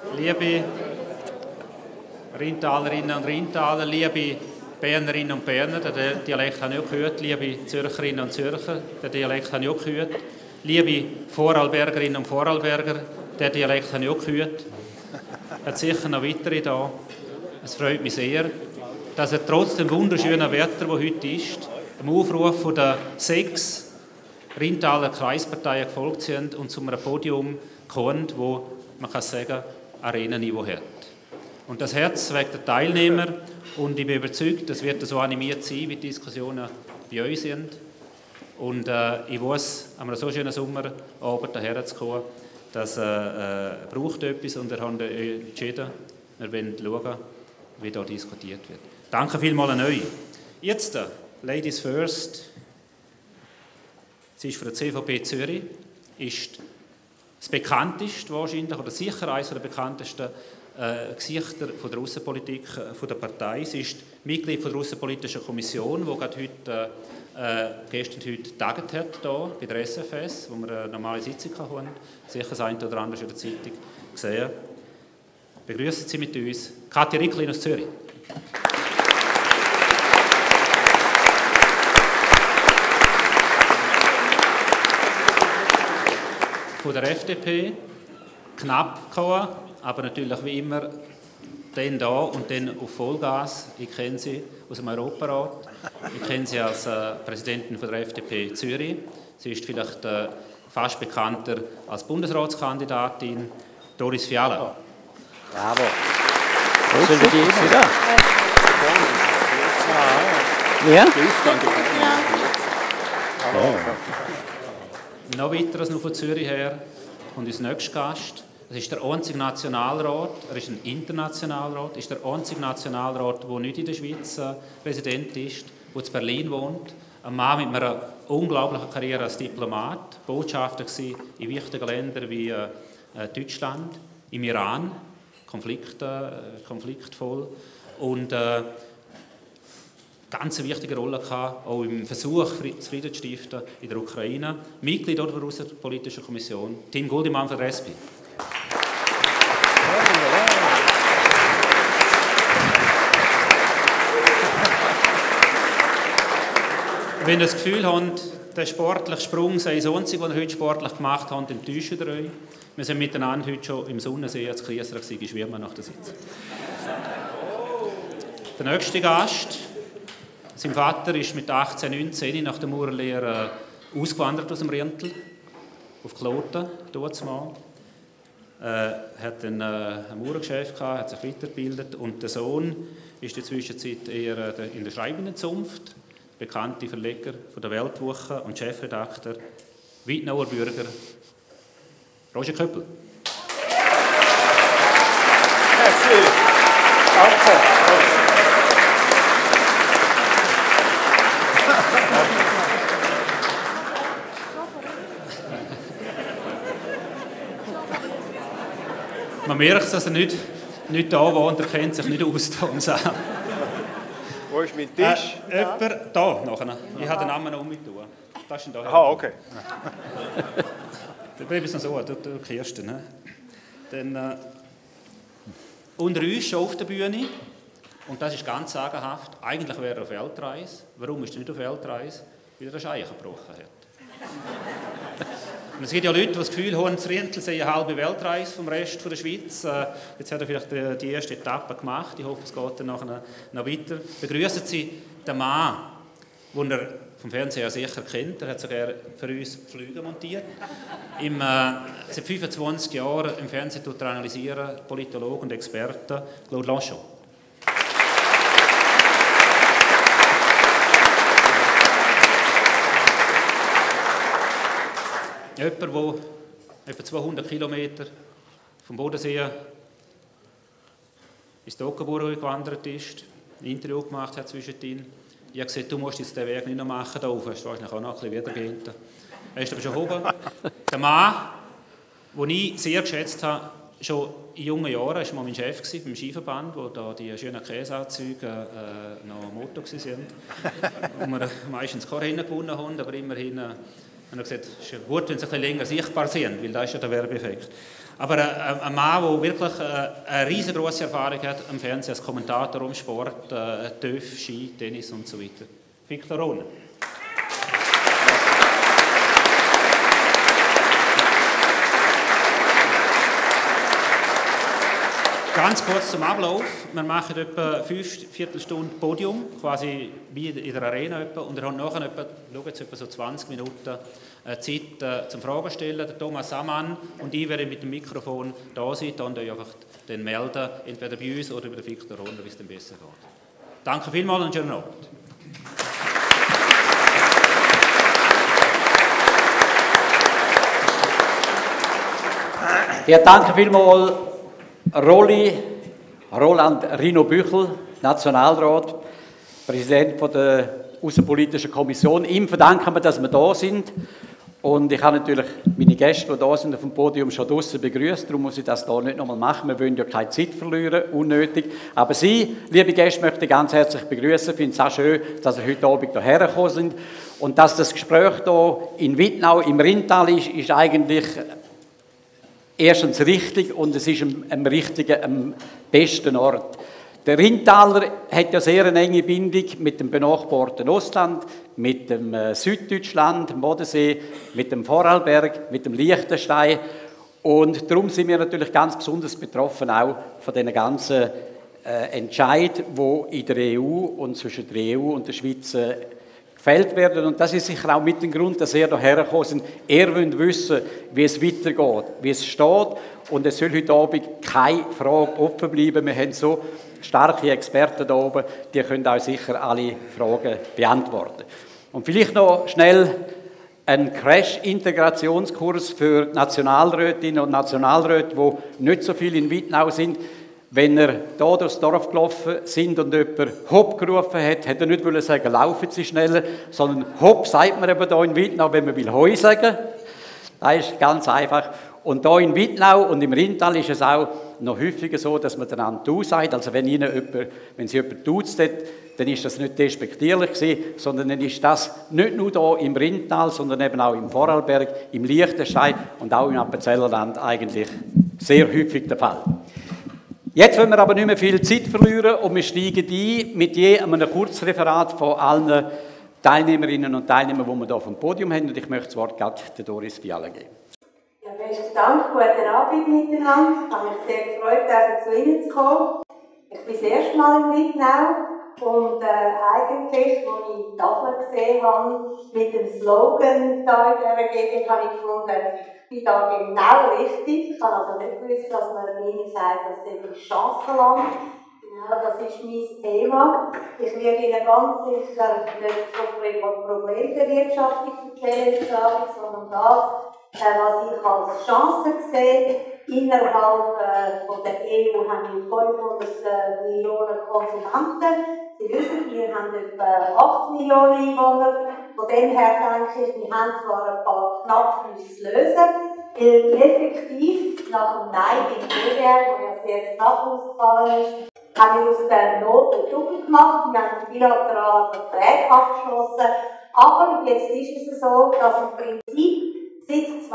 Liebe Rheintalerinnen und Rheintaler, liebe Bernerinnen und Berner, den Dialekt habe ich auch gehört, liebe Zürcherinnen und Zürcher, den Dialekt habe ich auch gehört, liebe Vorarlbergerinnen und Vorarlberger, den Dialekt habe ich auch gehört. Es hat sicher noch weitere da. Es freut mich sehr, dass er trotz dem wunderschönen Wetter, das heute ist, dem Aufruf von der 6 Rheintaler Kreisparteien gefolgt sind und zu einem Podium kommt, wo man kann sagen, Arenaniveau hat. Und das Herz wegen der Teilnehmer, und ich bin überzeugt, das wird so animiert sein, wie die Diskussionen bei euch sind. Und ich weiß, an einem so schönen Sommerabend hierher zu kommen, das braucht etwas, und wir haben entschieden, wir wollen schauen, wie hier diskutiert wird. Danke vielmals an euch. Jetzt, Ladies first. Sie ist von der CVP Zürich, ist das bekannteste wahrscheinlich, oder sicher eines der bekanntesten Gesichter von der Aussenpolitik von der Partei. Sie ist Mitglied von der Aussenpolitischen Kommission, die gerade heute, gestern und heute getagt hat, hier bei der SFS, wo wir eine normale Sitzung haben. Sicher das eine oder andere in der Zeitung gesehen. Begrüßen Sie mit uns Katja Ricklin aus Zürich. Von der FDP, knapp gekommen, aber natürlich wie immer dann da und dann auf Vollgas. Ich kenne sie aus dem Europarat, ich kenne sie als Präsidentin von der FDP Zürich. Sie ist vielleicht fast bekannter als Bundesratskandidatin, Doris Fiala. Bravo. Ja? Noch weiter als nur von Zürich her und unser nächster Gast. Das ist der einzige Nationalrat, er ist ein Internationalrat, ist der einzige Nationalrat, der nicht in der Schweiz Präsident ist, der in Berlin wohnt. Ein Mann mit einer unglaublichen Karriere als Diplomat, Botschafter in wichtigen Ländern wie Deutschland, im Iran, konfliktvoll, und ganz eine wichtige Rolle gehabt, auch im Versuch, Frieden zu stiften in der Ukraine. Mitglied der Außenpolitischen Kommission, Tim Guldimann von der SP. Wenn ihr das Gefühl habt, der sportliche Sprung sei das einzige, was ihr heute sportlich gemacht habt, enttäuscht ihr euch. Wir sind miteinander heute schon im Sonnensee als Kriesler gewesen, schwimmen nach der Sitzung. Der nächste Gast, sein Vater ist mit 18, 19 nach der Maurerlehre ausgewandert aus dem Rientel, auf Kloten, dort mal. Hat ein Maurergeschäft gehabt, hat sich weitergebildet, und der Sohn ist in der Zwischenzeit eher in der schreibenden Zunft, bekannte Verleger von der Weltwoche und Chefredakteur, Wittnauer Bürger, Roger Köppel. Merci. Danke. Man merkt, dass er nicht da war und er kennt sich nicht aus da im Saal. Wo ist mein Tisch? Jemand da nachher. Ich habe den Namen noch umgetan. Das ist da. Aha, okay. Dann bleibe ich noch so, du Kirsten. Dann unter uns schon auf der Bühne, und das ist ganz sagenhaft, eigentlich wäre er auf Weltreise. Warum ist er nicht auf Weltreise? Weil er den Scheichen gebrochen hat. Und es gibt ja Leute, die das Gefühl haben, das Rientel sei eine halbe Weltreise vom Rest der Schweiz. Jetzt hat er vielleicht die erste Etappe gemacht. Ich hoffe, es geht dann nachher noch weiter. Begrüßen Sie den Mann, den er vom Fernseher sicher kennt. Er hat sogar für uns Flüge montiert. Seit 25 Jahren im Fernsehen analysieren Politologe und Experte, Claude Lanchon. Jemand, der etwa 200 Kilometer vom Bodensee ins Toggenburg gewandert ist, ein Interview gemacht hat zwischendrin. Ich habe gesagt, du musst jetzt den Weg nicht noch machen, da oben. Das ist wahrscheinlich auch noch ein bisschen wiedergehend. Er ist aber schon oben. Der Mann, den ich sehr geschätzt habe, schon in jungen Jahren, war mein Chef beim Skiverband, wo da die schönen Käseanzüge noch Motto waren. Und wir meistens keine Rennen gewonnen haben, aber immerhin haben wir gesagt, es ist gut, wenn sie ein bisschen länger sichtbar sind, weil das ist ja der Werbeeffekt. Aber ein Mann, der wirklich eine riesengroße Erfahrung hat am Fernsehen als Kommentator um Sport, TÜV, Ski, Tennis und so weiter. Victor Rohner. Ganz kurz zum Ablauf. Wir machen etwa 5 Viertelstunden Podium, quasi wie in der Arena etwa, und wir haben nachher etwa so 20 Minuten Zeit zum Fragen stellen. Der Thomas Samann und ich werden mit dem Mikrofon da sein und euch einfach dann melden, entweder bei uns oder bei der Victor Rohner, wie es dann besser geht. Danke vielmals und schönen Abend. Ja, danke vielmals. Roland Rino Büchel, Nationalrat, Präsident der Außenpolitischen Kommission. Ihm verdanken wir, dass wir da sind. Und ich habe natürlich meine Gäste, die da sind, auf dem Podium schon draussen begrüßt. Darum muss ich das hier nicht nochmal machen. Wir wollen ja keine Zeit verlieren, unnötig. Aber Sie, liebe Gäste, möchte ich ganz herzlich begrüßen. Ich finde es auch schön, dass Sie heute Abend hierher gekommen sind. Und dass das Gespräch hier in Wittnau im Rintal ist eigentlich erstens richtig und es ist am richtigen, am besten Ort. Der Rintaler hat ja sehr eine enge Bindung mit dem benachbarten Ostland, mit dem Süddeutschland, dem Bodensee, mit dem Vorarlberg, mit dem Liechtenstein. Und darum sind wir natürlich ganz besonders betroffen auch von diesen ganzen Entscheidungen, die in der EU und zwischen der EU und der Schweiz gefällt werden. Und das ist sicher auch mit dem Grund, dass er hierher gekommen ist. Er will wissen, wie es weitergeht, wie es steht. Und es soll heute Abend keine Frage offen bleiben. Wir haben so starke Experten hier oben, die können auch sicher alle Fragen beantworten. Und vielleicht noch schnell ein Crash-Integrationskurs für Nationalrätinnen und Nationalräte, die nicht so viel in Wittnau sind. Wenn er hier durchs Dorf gelaufen sind und jemand Hopp gerufen hat, hat er nicht wollen sagen, laufen Sie schneller, sondern Hopp sagt man eben hier in Wittnau, wenn man will Heu sagen. Das ist ganz einfach. Und hier in Wittnau und im Rintal ist es auch noch häufiger so, dass man einander «du» sagt. Also wenn Sie jemand duzt, dann ist das nicht despektierlich gewesen, sondern dann ist das nicht nur hier im Rintal, sondern eben auch im Vorarlberg, im Liechtenstein und auch im Appenzellerland eigentlich sehr häufig der Fall. Jetzt wollen wir aber nicht mehr viel Zeit verlieren und wir steigen ein mit einem Kurzreferat von allen Teilnehmerinnen und Teilnehmern, die wir hier auf dem Podium haben. Und ich möchte das Wort gerade der Doris Fiala geben. Ja, besten Dank, guten Abend miteinander. Ich habe mich sehr gefreut, zu Ihnen zu kommen. Ich bin das erste Mal in Wittnau und eigentlich, als ich die Tafel gesehen habe, mit dem Slogan da in dieser Gegend, habe ich gefunden, ich bin da genau richtig. Ich habe also nicht gewusst, dass man ihnen sagt, das ist Chancenland. Genau, das ist mein Thema. Ich werde Ihnen ganz sicher nicht von Problembewirtschaftung erzählen, sondern das, was ich als Chance sehe. Innerhalb von der EU haben wir 500 Millionen Konsumenten. Sie wissen, wir haben etwa 8 Millionen Einwohner. Von dem her denke ich, wir haben zwar ein paar Knackpunkte zu lösen, weil effektiv nach dem Nein im BWR, wo ja sehr knapp ausgefallen ist, haben wir aus der Not ein Double gemacht. Wir haben bilaterale Verträge abgeschlossen. Aber jetzt ist es so, dass im Prinzip seit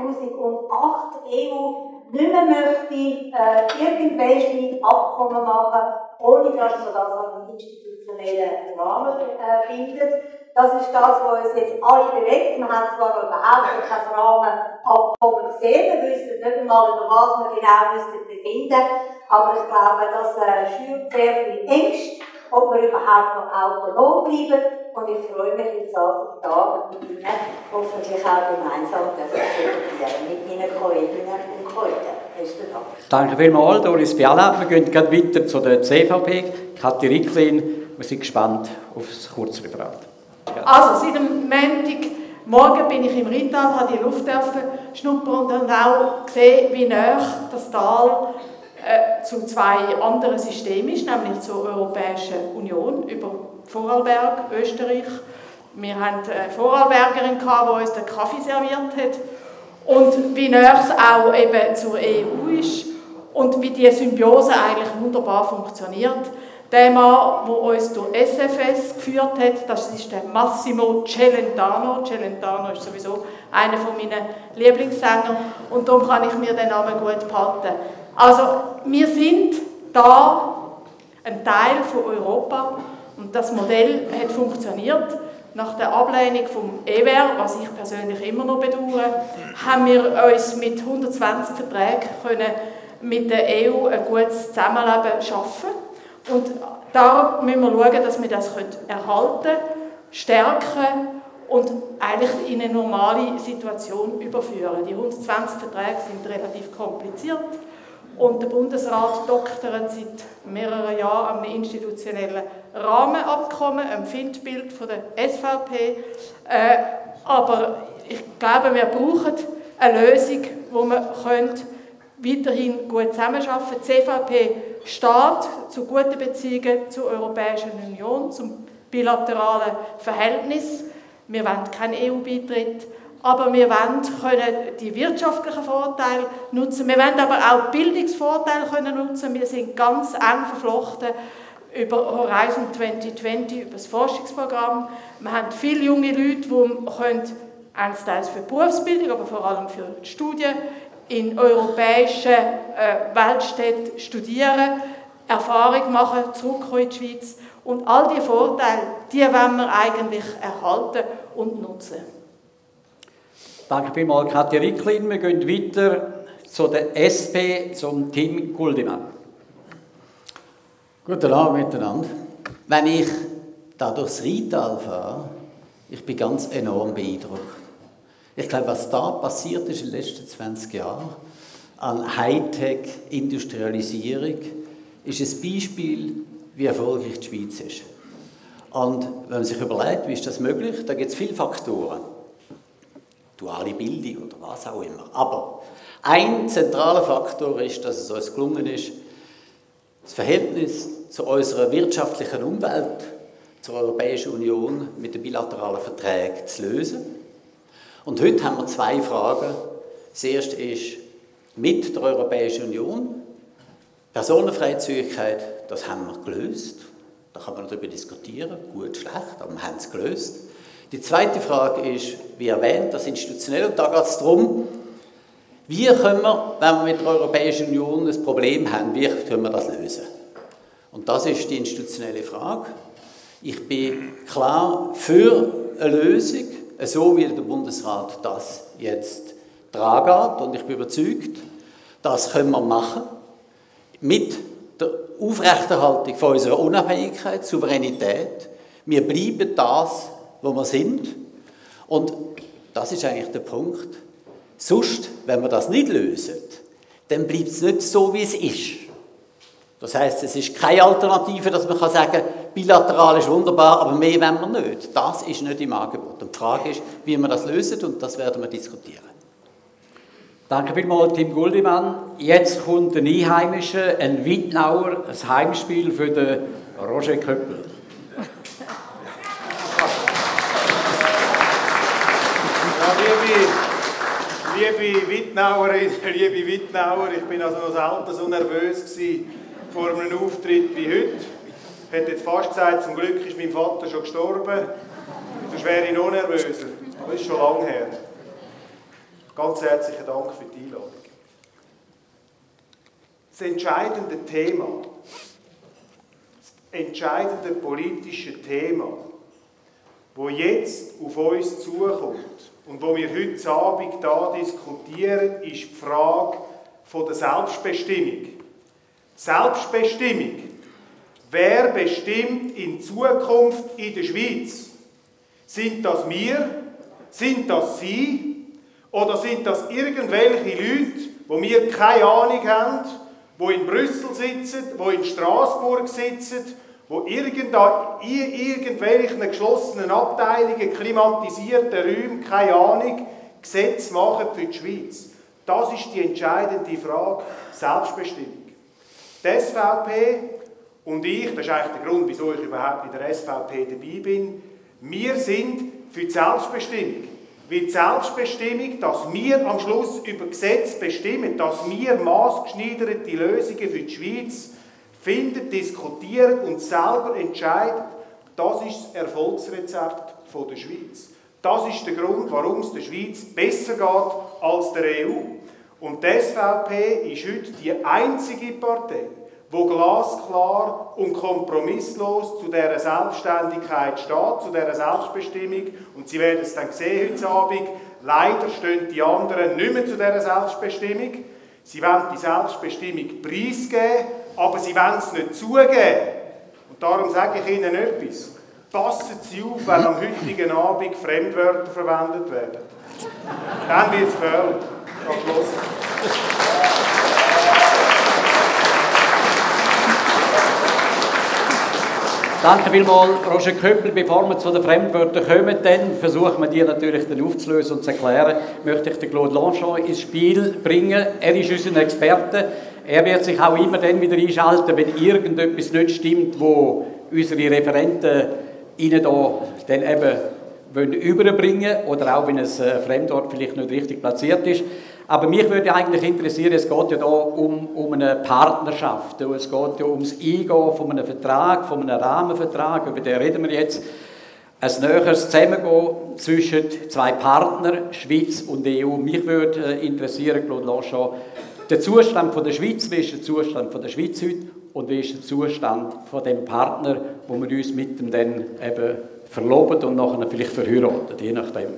2008 die EU nicht mehr möchte irgendwelche Abkommen machen, ohne dass man das an einen institutionellen Rahmen bindet. Das ist das, was uns jetzt alle bewegt. Wir haben zwar überhaupt kein Rahmenabkommen gesehen, wir wissen nicht einmal, über was wir genau befinden müssen, aber ich glaube, das schürt sehr viel Ängste, ob wir überhaupt noch autonom bleiben. Und ich freue mich jetzt auf die Tage mit Ihnen, hoffentlich auch gemeinsam diskutieren mit Ihnen Kolleginnen und Kollegen. Besten Dank. Danke vielmals, Doris Fiala. Wir gehen gerade weiter zu der CVP. Kathi Ricklin, wir sind gespannt auf das Kurzreferat. Also, seit dem Montagmorgen bin ich im Rintal, habe die Luft schnuppern und auch gesehen, wie nah das Tal zu zwei anderen Systemen ist, nämlich zur Europäischen Union, über Vorarlberg, Österreich. Wir hatten eine Vorarlbergerin, die uns den Kaffee serviert hat. Und wie nah es auch eben zur EU ist und wie die Symbiose eigentlich wunderbar funktioniert. Der Mann, der uns durch SFS geführt hat, das ist der Massimo Celentano. Celentano ist sowieso einer meiner Lieblingssänger und darum kann ich mir den Namen gut behalten. Also, wir sind da ein Teil von Europa und das Modell hat funktioniert. Nach der Ablehnung vom EWR, was ich persönlich immer noch bedauere, haben wir uns mit 120 Verträgen mit der EU ein gutes Zusammenleben schaffen. Und da müssen wir schauen, dass wir das erhalten, stärken und eigentlich in eine normale Situation überführen. Die 120 Verträge sind relativ kompliziert und der Bundesrat doktert seit mehreren Jahren an einem institutionellen Rahmenabkommen, einem Findbild von der SVP. Aber ich glaube, wir brauchen eine Lösung, wo wir weiterhin gut zusammenarbeiten können. Die CVP steht zu guten Beziehungen zur Europäischen Union, zum bilateralen Verhältnis. Wir wollen keinen EU-Beitritt, aber wir wollen die wirtschaftlichen Vorteile nutzen. Wir wollen aber auch Bildungsvorteile nutzen. Wir sind ganz eng verflochten über Horizon 2020, über das Forschungsprogramm. Wir haben viele junge Leute, die einerseits für die Berufsbildung, aber vor allem für die Studien in europäischen Weltstädten studieren, Erfahrung machen, zurückkommen in die Schweiz. Und all diese Vorteile, die wollen wir eigentlich erhalten und nutzen. Danke vielmals, Katja Ricklin. Wir gehen weiter zu der SP, zum Tim Guldimann. Guten Abend miteinander. Wenn ich da durchs Rheintal fahre, ich bin ganz enorm beeindruckt. Ich glaube, was da passiert ist in den letzten 20 Jahren an Hightech-Industrialisierung, ist ein Beispiel, wie erfolgreich die Schweiz ist. Und wenn man sich überlegt, wie ist das möglich, da gibt es viele Faktoren. Duale Bildung oder was auch immer. Aber ein zentraler Faktor ist, dass es uns gelungen ist, das Verhältnis zu unserer wirtschaftlichen Umwelt, zur Europäischen Union mit den bilateralen Verträgen zu lösen. Und heute haben wir zwei Fragen. Das erste ist, mit der Europäischen Union, Personenfreizügigkeit, das haben wir gelöst. Da kann man darüber diskutieren, gut, schlecht, aber wir haben es gelöst. Die zweite Frage ist, wie erwähnt, das institutionell. Und da geht es darum, wie können wir, wenn wir mit der Europäischen Union ein Problem haben, wie können wir das lösen? Und das ist die institutionelle Frage. Ich bin klar für eine Lösung, so wie der Bundesrat das jetzt tragen. Und ich bin überzeugt, das können wir machen mit der Aufrechterhaltung von unserer Unabhängigkeit, Souveränität. Wir bleiben das, wo wir sind. Und das ist eigentlich der Punkt. Sonst, wenn wir das nicht lösen, dann bleibt es nicht so, wie es ist. Das heisst, es ist keine Alternative, dass man sagen kann, bilateral ist wunderbar, aber mehr wollen wir nicht. Das ist nicht im Angebot. Und die Frage ist, wie wir das lösen, und das werden wir diskutieren. Danke vielmals, Tim Guldimann. Jetzt kommt ein Einheimischer, ein Wittnauer, ein Heimspiel für den Roger Köppel. Ja, liebe Wittnauerinnen, liebe Wittnauer, ich bin also noch selten so nervös gewesen vor einem Auftritt wie heute. Ich hätte jetzt fast gesagt, zum Glück ist mein Vater schon gestorben, sonst wäre ich noch nervöser. Aber das ist schon lange her. Ganz herzlichen Dank für die Einladung. Das entscheidende Thema, das entscheidende politische Thema, das jetzt auf uns zukommt und wo wir heute Abend hier diskutieren, ist die Frage der Selbstbestimmung. Selbstbestimmung. Wer bestimmt in Zukunft in der Schweiz? Sind das wir? Sind das Sie? Oder sind das irgendwelche Leute, die wir keine Ahnung haben, die in Brüssel sitzen, die in Straßburg sitzen, die in irgendwelchen geschlossenen Abteilungen, klimatisierten Räumen, keine Ahnung, Gesetze machen für die Schweiz? Das ist die entscheidende Frage, Selbstbestimmung. Die SVP und ich, das ist eigentlich der Grund, wieso ich überhaupt in der SVP dabei bin, wir sind für die Selbstbestimmung. Weil die Selbstbestimmung, dass wir am Schluss über Gesetze bestimmen, dass wir maßgeschneiderte Lösungen für die Schweiz findet, diskutiert und selber entscheidet, das ist das Erfolgsrezept der Schweiz. Das ist der Grund, warum es der Schweiz besser geht als der EU. Und die SVP ist heute die einzige Partei, die glasklar und kompromisslos zu dieser Selbstständigkeit steht, zu dieser Selbstbestimmung. Und Sie werden es dann sehen heute Abend, leider stehen die anderen nicht mehr zu dieser Selbstbestimmung. Sie wollen die Selbstbestimmung preisgeben, aber sie wollen es nicht zugeben. Und darum sage ich Ihnen etwas. Passen Sie auf, wenn am heutigen Abend Fremdwörter verwendet werden. Dann wird es gefährlich. Schluss. Danke vielmals, Roger Köppel. Bevor wir zu den Fremdwörtern kommen, dann versuchen wir die natürlich dann aufzulösen und zu erklären, möchte ich den Claude Lanchon ins Spiel bringen. Er ist unser Experte. Er wird sich auch immer dann wieder einschalten, wenn irgendetwas nicht stimmt, wo unsere Referenten Ihnen da dann eben überbringen wollen, oder auch wenn ein Fremdwort vielleicht nicht richtig platziert ist. Aber mich würde eigentlich interessieren, es geht ja hier um eine Partnerschaft. Es geht ja ums Eingehen von einem Vertrag, von einem Rahmenvertrag, über den reden wir jetzt. Ein näheres Zusammengehen zwischen zwei Partnern, Schweiz und EU. Mich würde interessieren, Claude Lanchon, der Zustand von der Schweiz, wie ist der Zustand von der Schweiz heute und wie ist der Zustand von dem Partner, wo wir uns mit dem dann eben verloben und nachher vielleicht verheiraten, je nachdem.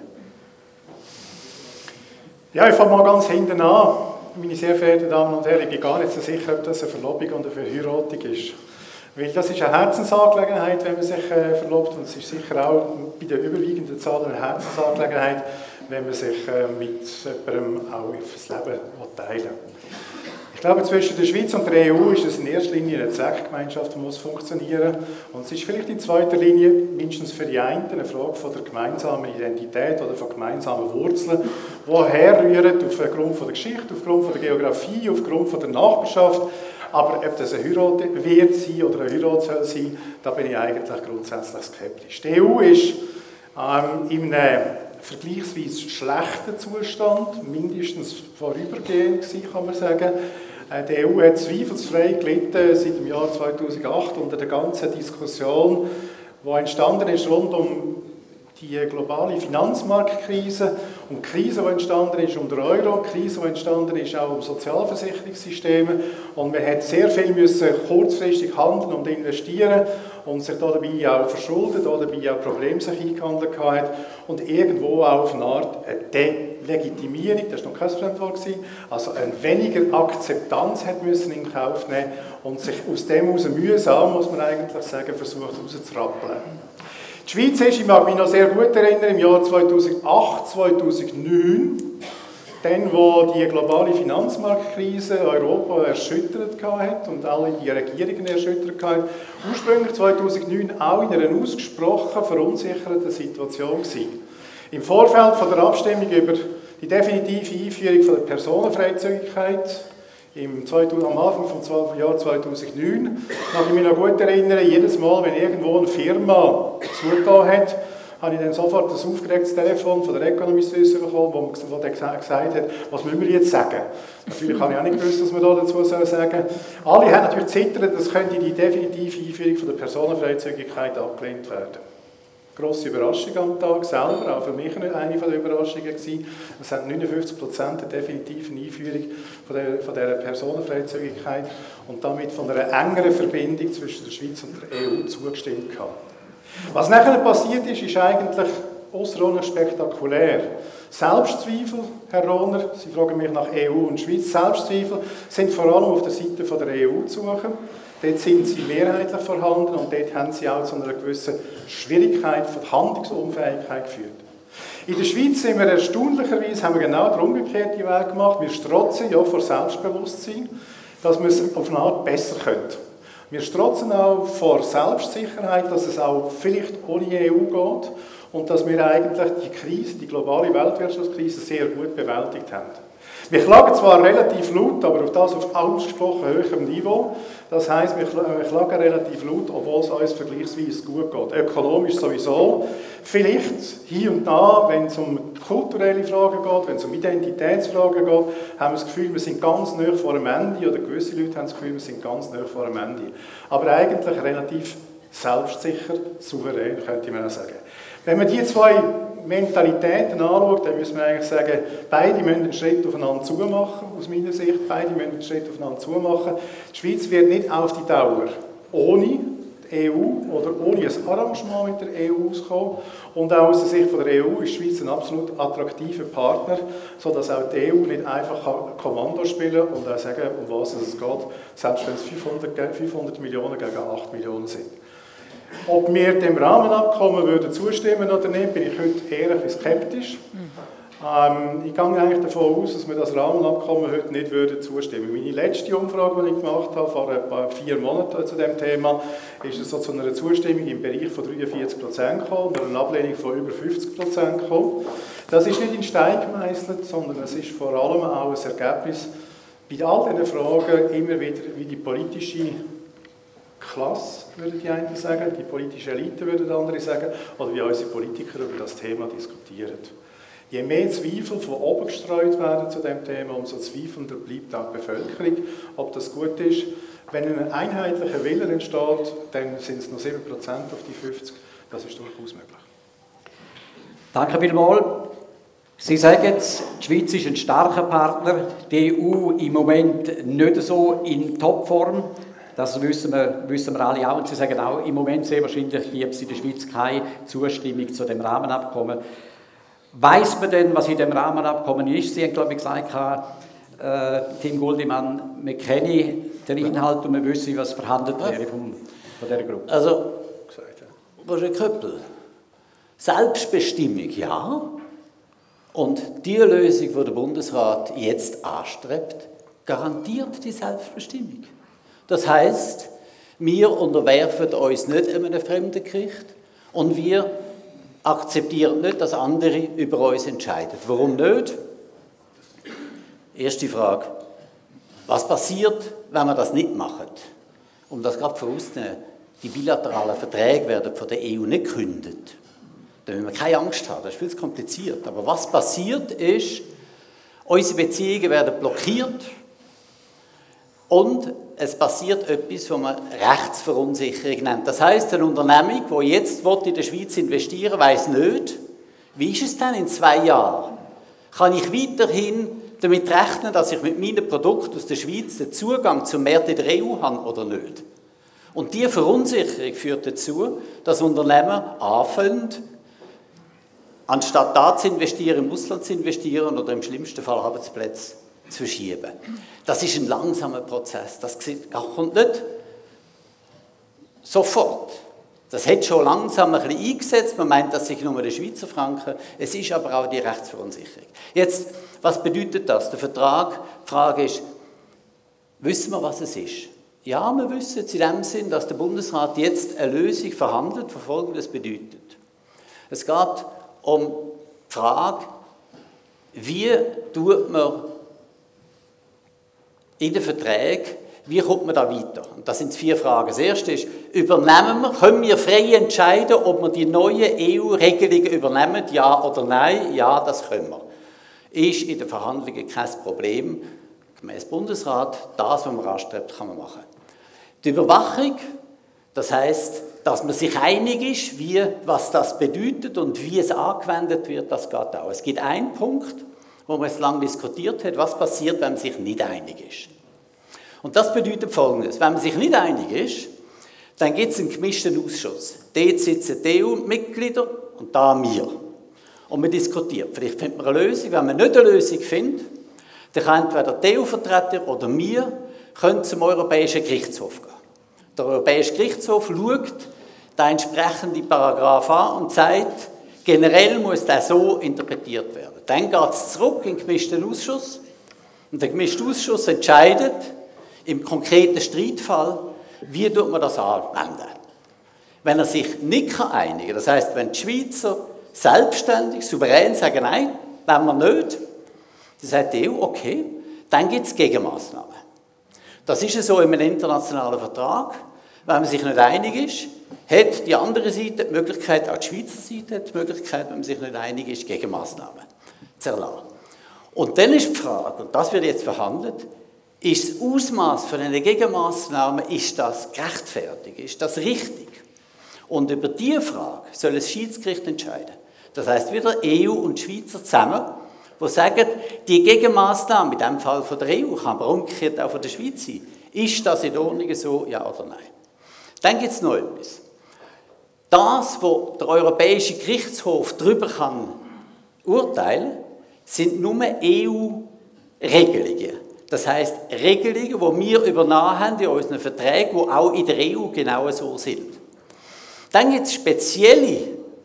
Ja, ich fange mal ganz hinten an. Meine sehr verehrten Damen und Herren, ich bin gar nicht so sicher, ob das eine Verlobung und eine Verheiratung ist. Weil das ist eine Herzensangelegenheit, wenn man sich verlobt, und es ist sicher auch bei der überwiegenden Zahl eine Herzensangelegenheit, wenn man sich mit jemandem auch fürs Leben teilen will. Ich glaube, zwischen der Schweiz und der EU ist es in erster Linie eine Zweckgemeinschaft, die muss funktionieren. Und es ist vielleicht in zweiter Linie, mindestens für die einen, eine Frage von der gemeinsamen Identität oder von gemeinsamen Wurzeln, die herrühren aufgrund von der Geschichte, aufgrund von der Geografie, aufgrund von der Nachbarschaft. Aber ob das eine Heirat wird sein oder eine Heirat soll sein, da bin ich eigentlich grundsätzlich skeptisch. Die EU ist in einem vergleichsweise schlechten Zustand, mindestens vorübergehend gewesen, kann man sagen. Die EU hat zweifelsfrei gelitten seit dem Jahr 2008 unter der ganzen Diskussion, die entstanden ist rund um die globale Finanzmarktkrise, um die Krise, die entstanden ist, um den Euro, die Krise, die entstanden ist, auch um Sozialversicherungssysteme. Und man hat sehr viel müssen kurzfristig handeln und investieren und sich dabei auch verschuldet oder dabei auch Probleme sich eingehandelt hat und irgendwo auch auf eine Art Delegitimierung, das war noch kein Fremdwort, also eine weniger Akzeptanz hat müssen in Kauf nehmen und sich aus dem heraus mühsam, muss man eigentlich sagen, versucht rauszurappeln. Die Schweiz ist, ich mag mich noch sehr gut erinnern, im Jahr 2008, 2009, dann, wo die globale Finanzmarktkrise Europa erschüttert hat und alle die Regierungen erschüttert hat, ursprünglich 2009 auch in einer ausgesprochen verunsicherten Situation gewesen. Im Vorfeld von der Abstimmung über die definitive Einführung von der Personenfreizügigkeit am Anfang des Jahres 2009, kann ich mich noch gut erinnern, jedes Mal, wenn irgendwo eine Firma zugelassen hat, habe ich dann sofort ein aufgeregtes Telefon von der Economy Suisse bekommen, wo der gesagt hat, was müssen wir jetzt sagen? Natürlich habe ich auch nicht gewusst, was wir da dazu sagen sollen. Alle haben natürlich zittert, das könnte die definitive Einführung von der Personenfreizügigkeit abgelehnt werden. Grosse Überraschung am Tag selber, auch für mich eine der Überraschungen gewesen. Es sind 59% der definitiven Einführung von dieser Personenfreizügigkeit und damit von einer engeren Verbindung zwischen der Schweiz und der EU zugestimmt haben. Was nachher passiert ist, ist eigentlich ausserordentlich spektakulär. Selbstzweifel, Herr Rohner, Sie fragen mich nach EU und Schweiz, Selbstzweifel sind vor allem auf der Seite von der EU zu suchen. Dort sind sie mehrheitlich vorhanden und dort haben sie auch zu einer gewissen Schwierigkeit von Handlungsunfähigkeit geführt. In der Schweiz sind wir erstaunlicherweise, haben wir genau den umgekehrten Weg gemacht. Wir strotzen ja vor Selbstbewusstsein, dass wir es auf eine Art besser können. Wir strotzen auch vor Selbstsicherheit, dass es auch vielleicht ohne EU geht und dass wir eigentlich die Krise, die globale Weltwirtschaftskrise sehr gut bewältigt haben. Wir klagen zwar relativ laut, aber auf das auf ausgesprochen hohem Niveau. Das heisst, wir klagen relativ laut, obwohl es uns vergleichsweise gut geht. Ökonomisch sowieso. Vielleicht hier und da, wenn es um kulturelle Fragen geht, wenn es um Identitätsfragen geht, haben wir das Gefühl, wir sind ganz nah vor dem Ende, oder gewisse Leute haben das Gefühl, wir sind ganz nah vor dem Ende. Aber eigentlich relativ selbstsicher, souverän, könnte man auch sagen. Wenn man die zwei Mentalitäten anschaut, dann müssen wir eigentlich sagen, beide müssen einen Schritt aufeinander zumachen, aus meiner Sicht. Beide müssen einen Schritt aufeinander zumachen. Die Schweiz wird nicht auf die Dauer ohne die EU oder ohne ein Arrangement mit der EU auskommen. Und auch aus der Sicht der EU ist die Schweiz ein absolut attraktiver Partner, sodass auch die EU nicht einfach Kommando spielen kann und auch sagen, um was es geht, selbst wenn es 500 Millionen gegen 8 Millionen sind. Ob wir dem Rahmenabkommen würden zustimmen oder nicht, bin ich heute eher ein bisschen skeptisch. Ich gehe eigentlich davon aus, dass wir das Rahmenabkommen heute nicht zustimmen würden. Meine letzte Umfrage, die ich gemacht habe, vor etwa 4 Monaten zu diesem Thema, ist es so zu einer Zustimmung im Bereich von 43% gekommen und einer Ablehnung von über 50% gekommen. Das ist nicht in Stein gemeißelt, sondern es ist vor allem auch ein Ergebnis bei all diesen Fragen immer wieder, wie die politische Klasse, würden die einen sagen, die politische Elite, würden andere sagen, oder wie unsere Politiker über das Thema diskutieren. Je mehr Zweifel von oben gestreut werden zu dem Thema, umso zweifelnder bleibt auch die Bevölkerung, ob das gut ist. Wenn ein einheitlicher Wille entsteht, dann sind es noch 7% auf die 50%. Das ist durchaus möglich. Danke vielmals. Sie sagen, die Schweiz ist ein starker Partner, die EU im Moment nicht so in Topform. Das wissen wir alle auch. Und Sie sagen auch, im Moment sehr wahrscheinlich gibt es in der Schweiz keine Zustimmung zu dem Rahmenabkommen. Weiss man denn, was in dem Rahmenabkommen ist? Sie haben, glaube ich, gesagt, Tim Guldimann, wir kennen den Inhalt und wir wissen, was verhandelt wäre von dieser Gruppe. Also, Roger Köppel, Selbstbestimmung, ja. Und die Lösung, die der Bundesrat jetzt anstrebt, garantiert die Selbstbestimmung. Das heisst, wir unterwerfen uns nicht einem fremden Gericht und wir akzeptieren nicht, dass andere über uns entscheiden. Warum nicht? Erste Frage. Was passiert, wenn wir das nicht machen? Um das gerade vorauszunehmen, die bilateralen Verträge werden von der EU nicht gekündigt. Da müssen wir keine Angst haben, das ist viel zu kompliziert. Aber was passiert ist, unsere Beziehungen werden blockiert und es passiert etwas, was man Rechtsverunsicherung nennt. Das heisst, eine Unternehmung, die jetzt in der Schweiz investieren will, weiss nicht, wie ist es denn in 2 Jahren? Kann ich weiterhin damit rechnen, dass ich mit meinen Produkten aus der Schweiz den Zugang zum Markt in der EU habe oder nicht? Und diese Verunsicherung führt dazu, dass Unternehmen anfangen, anstatt da zu investieren, im Ausland zu investieren oder im schlimmsten Fall Arbeitsplätze zu verschieben. Das ist ein langsamer Prozess. Das kommt nicht sofort. Das hat schon langsam ein bisschen eingesetzt. Man meint, das sei nur der Schweizer Franken. Es ist aber auch die Rechtsverunsicherung. Jetzt, was bedeutet das? Der Vertrag, die Frage ist, wissen wir, was es ist? Ja, wir wissen es in dem Sinn, dass der Bundesrat jetzt eine Lösung verhandelt, die Folgendes bedeutet. Es geht um die Frage, wie tut man in den Verträgen, wie kommt man da weiter? Und das sind 4 Fragen. Das erste ist, können wir frei entscheiden, ob wir die neuen EU-Regelungen übernehmen, ja oder nein? Ja, das können wir. Ist in den Verhandlungen kein Problem. Gemäss Bundesrat, das, was man anstrebt, kann man machen. Die Überwachung, das heisst, dass man sich einig ist, was das bedeutet und wie es angewendet wird, das geht auch. Es gibt einen Punkt, wo man es lange diskutiert hat, was passiert, wenn man sich nicht einig ist. Und das bedeutet Folgendes. Wenn man sich nicht einig ist, dann gibt es einen gemischten Ausschuss. Dort sitzen die EU-Mitglieder und da wir. Und man diskutiert. Vielleicht findet man eine Lösung. Wenn man nicht eine Lösung findet, dann kann entweder die EU-Vertreter oder wir zum Europäischen Gerichtshof gehen. Der Europäische Gerichtshof schaut den entsprechenden Paragraph an und sagt, generell muss der so interpretiert werden. Dann geht es zurück in den gemischten Ausschuss und der gemischte Ausschuss entscheidet im konkreten Streitfall, wie tut man das anwenden. Wenn er sich nicht einigen kann, das heisst, wenn die Schweizer selbstständig, souverän sagen, nein, wollen wir nicht, Dann sagt die EU, okay, dann gibt es Gegenmaßnahmen. Das ist so in einem internationalen Vertrag. Wenn man sich nicht einig ist, hat die andere Seite die Möglichkeit, auch die Schweizer Seite hat die Möglichkeit, wenn man sich nicht einig ist, Gegenmaßnahmen zu erlassen. Und dann ist die Frage, und das wird jetzt verhandelt, ist das Ausmaß von einer Gegenmaßnahme, ist das gerechtfertigt, ist das richtig? Und über diese Frage soll das Schiedsgericht entscheiden. Das heisst wieder EU und Schweizer zusammen, die sagen, die Gegenmaßnahme, in diesem Fall von der EU, kann aber umgekehrt auch von der Schweiz sein, ist das in Ordnung so, ja oder nein? Dann gibt es noch etwas. Das, wo der Europäische Gerichtshof darüber kann urteilen, sind nur EU-Regelungen. Das heisst, Regelungen, die wir übernommen haben in unseren Verträgen, die auch in der EU genau so sind. Dann gibt es spezielle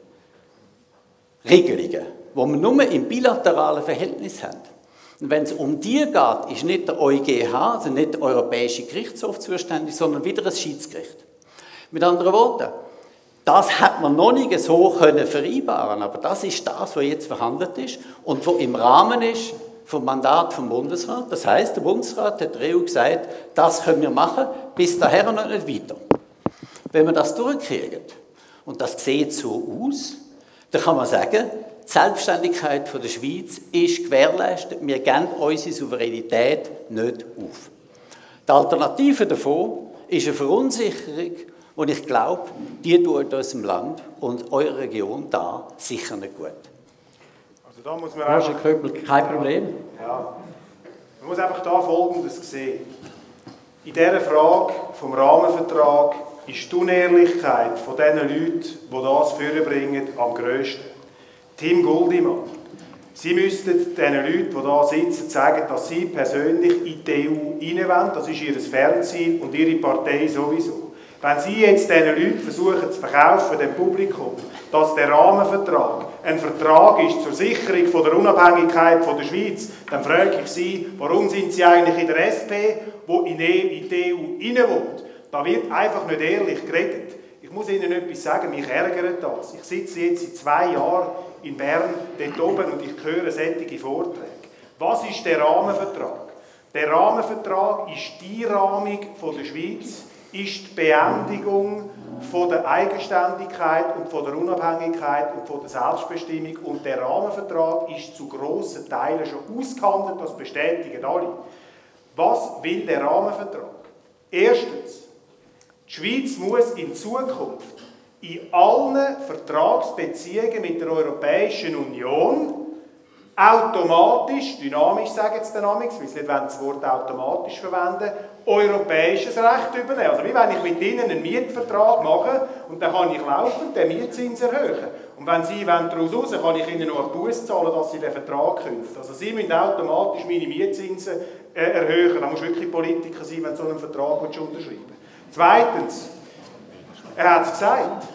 Regelungen, die wir nur im bilateralen Verhältnis haben. Und wenn es um die geht, ist nicht der EuGH, also nicht der Europäische Gerichtshof zuständig, sondern wieder das Schiedsgericht. Mit anderen Worten, das hat man noch nicht so vereinbaren, aber das ist das, was jetzt verhandelt ist und was im Rahmen ist vom Mandat vom Bundesrat. Das heisst, der Bundesrat hat der EU gesagt, das können wir machen, bis daher noch nicht weiter. Wenn wir das durchkriegen, und das sieht so aus, dann kann man sagen, die Selbstständigkeit der Schweiz ist gewährleistet, wir geben unsere Souveränität nicht auf. Die Alternative davon ist eine Verunsicherung, und ich glaube, die tut unserem Land und eurer Region da sicher nicht gut. Also da muss man Herr Köppel, kein Problem. Ja, man muss einfach da Folgendes sehen. In dieser Frage vom Rahmenvertrag ist die Unehrlichkeit von den Leuten, die das vorbringen, am grössten. Tim Guldimann, Sie müssten den Leuten, die hier sitzen, sagen, dass Sie persönlich in die EU hinein wollen. Das ist Ihr Fernziel und Ihre Partei sowieso. Wenn Sie jetzt diesen Leuten versuchen zu verkaufen, dem Publikum, dass der Rahmenvertrag ein Vertrag ist zur Sicherung von der Unabhängigkeit von der Schweiz, dann frage ich Sie, warum sind Sie eigentlich in der SP, die in die EU hinein will? Da wird einfach nicht ehrlich geredet. Ich muss Ihnen etwas sagen, mich ärgert das. Ich sitze jetzt seit 2 Jahren in Bern dort oben und ich höre solche Vorträge. Was ist der Rahmenvertrag? Der Rahmenvertrag ist die Rahmung von der Schweiz, ist die Beendigung von der Eigenständigkeit und von der Unabhängigkeit und von der Selbstbestimmung. Und der Rahmenvertrag ist zu grossen Teilen schon ausgehandelt, das bestätigen alle. Was will der Rahmenvertrag? Erstens, die Schweiz muss in Zukunft in allen Vertragsbeziehungen mit der Europäischen Union automatisch, dynamisch sagen sie dann amigs, weil sie nicht das Wort automatisch verwenden, europäisches Recht übernehmen. Also wie wenn ich mit ihnen einen Mietvertrag mache und dann kann ich laufend den Mietzins erhöhen. Und wenn sie daraus raus kann ich ihnen noch einen Buß zahlen, dass sie den Vertrag künfen. Also sie müssen automatisch meine Mietzinsen erhöhen. Da muss wirklich Politiker sein, wenn du so einen Vertrag unterschreiben. Zweitens, er hat es gesagt,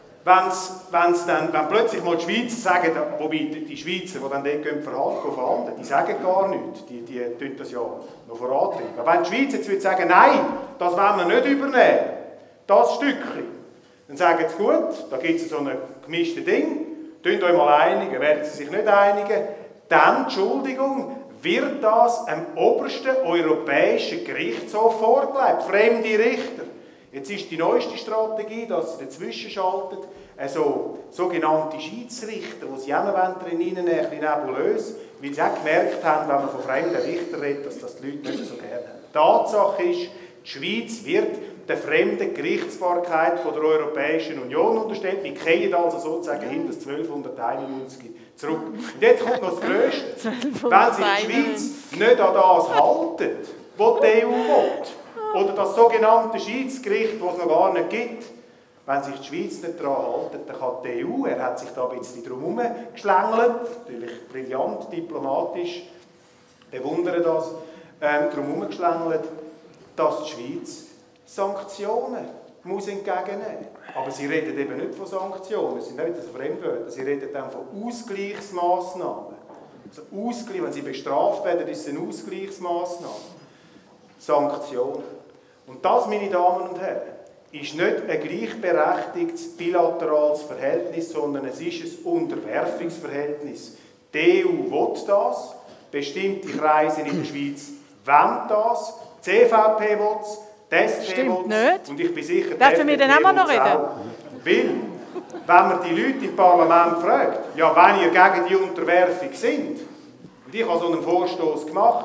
wenn plötzlich mal die Schweizer sagen, wobei die Schweizer, die dann dort verhandeln, die sagen gar nichts, die tun das ja noch vorantreiben. Aber wenn die Schweizer jetzt würde sagen, nein, das wollen wir nicht übernehmen, das Stückchen, dann sagen sie, gut, da gibt es so ein gemischtes Ding, tun euch mal einigen, werden sie sich nicht einigen, dann, Entschuldigung, wird das am obersten europäischen Gerichtshof vorgelegt, fremde Richter. Jetzt ist die neueste Strategie, dass sie dazwischen schaltet, also sogenannte Schiedsrichter, die sie auch noch drin ein bisschen nebulös, weil sie auch gemerkt haben, wenn man von fremden Richtern redet, dass das die Leute nicht so gerne haben. Tatsache ist, die Schweiz wird der fremden Gerichtsbarkeit von der Europäischen Union unterstellt. Wir kehren also sozusagen hin das 1291 zurück. Und jetzt kommt noch das Größte. Wenn sich die Schweiz nicht an das haltet, was die EU will, oder das sogenannte Schiedsgericht, das es noch gar nicht gibt, wenn sich die Schweiz nicht daran hält, dann kann die EU, er hat sich da ein bisschen drum herum geschlängelt, natürlich brillant, diplomatisch, bewundere das, drum herum geschlängelt, dass die Schweiz Sanktionen muss entgegennehmen. Aber sie reden eben nicht von Sanktionen, das sind nicht so Fremdwörter, sie reden dann von Ausgleichsmaßnahmen. Also Ausgleich, wenn sie bestraft werden, ist es eine Ausgleichsmaßnahme. Sanktionen. Und das, meine Damen und Herren, ist nicht ein gleichberechtigtes bilaterales Verhältnis, sondern es ist ein Unterwerfungsverhältnis. Die EU will das, bestimmte Kreise in der Schweiz wollen das. Die CVP will es, die SP will es. Und ich bin sicher, die dürfen wir dann auch mal noch reden? Weil, wenn man die Leute im Parlament fragt, ja, wenn ihr gegen die Unterwerfung sind, und ich habe so einen Vorstoß gemacht,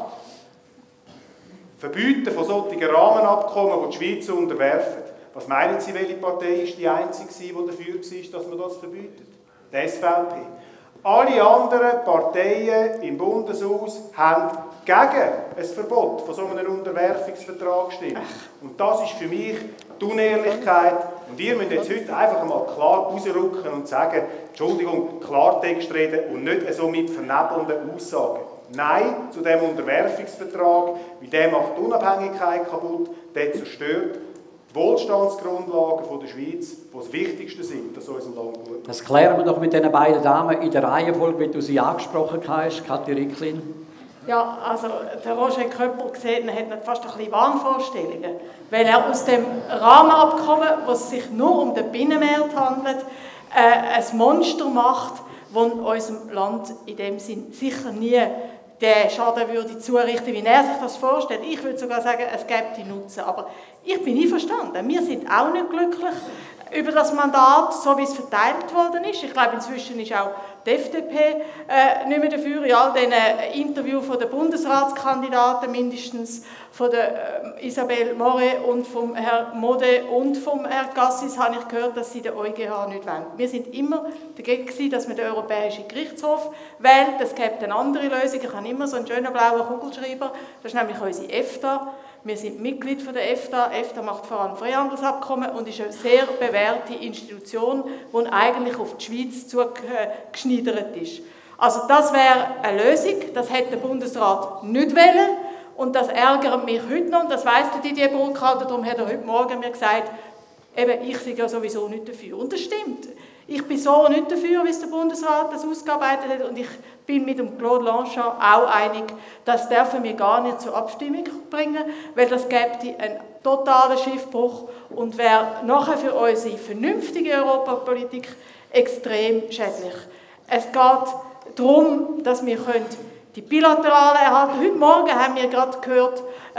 Verbieten von solchen Rahmenabkommen, die die Schweiz unterwerfen. Was meinen Sie, welche Partei ist die einzige, die dafür war, dass man das verbietet? Die SVP. Alle anderen Parteien im Bundeshaus haben gegen ein Verbot von so einem Unterwerfungsvertrag gestimmt. Und das ist für mich die Unehrlichkeit. Und ihr müsst jetzt heute einfach mal klar rausrücken und sagen, Entschuldigung, Klartext reden und nicht so mit vernebelnden Aussagen. Nein, zu diesem Unterwerfungsvertrag, weil der macht die Unabhängigkeit kaputt, der zerstört die Wohlstandsgrundlagen der Schweiz, die das Wichtigste sind, dass unserem Land gut geht. Das klären wir doch mit diesen beiden Damen in der Reihenfolge, wie du sie angesprochen hast, Kathi Ricklin. Ja, also der Roger Köppel sieht, er hat fast ein bisschen Wahnvorstellungen, weil er aus dem Rahmenabkommen, wo es sich nur um den Binnenmarkt handelt, ein Monster macht, das unserem Land in dem Sinn sicher nie den Schaden würde zurichten, wie er sich das vorstellt. Ich würde sogar sagen, es gäbe die Nutzen. Aber ich bin einverstanden. Wir sind auch nicht glücklich über das Mandat, so wie es verteilt worden ist. Ich glaube, inzwischen ist auch die FDP nicht mehr dafür. In all diesen Interviews von den Bundesratskandidaten, mindestens von der Isabelle Moret und vom Herrn Mode und vom Herrn Cassis, habe ich gehört, dass sie den EuGH nicht wollen. Wir sind immer dagegen gewesen, dass man den Europäischen Gerichtshof wählt. Es gibt eine andere Lösung. Ich habe immer so einen schönen blauen Kugelschreiber. Das ist nämlich unsere EFTA. Wir sind Mitglied von der EFTA. EFTA macht vor allem Freihandelsabkommen und ist eine sehr bewährte Institution, die eigentlich auf die Schweiz zugeschneidert ist. Also das wäre eine Lösung. Das hätte der Bundesrat nicht wollen. Und das ärgert mich heute noch. Und das weiss Didier Burkhalter. Darum hat er heute Morgen mir gesagt, eben, ich sei ja sowieso nicht dafür. Und das stimmt. Ich bin so nicht dafür, wie es der Bundesrat das ausgearbeitet hat. Und ich bin mit dem Claude Lanchard auch einig, das dürfen wir gar nicht zur Abstimmung bringen, weil das gäbe einen totalen Schiffbruch und wäre nachher für unsere vernünftige Europapolitik extrem schädlich. Es geht darum, dass wir die bilateralen erhalten. Heute Morgen haben wir gerade gehört,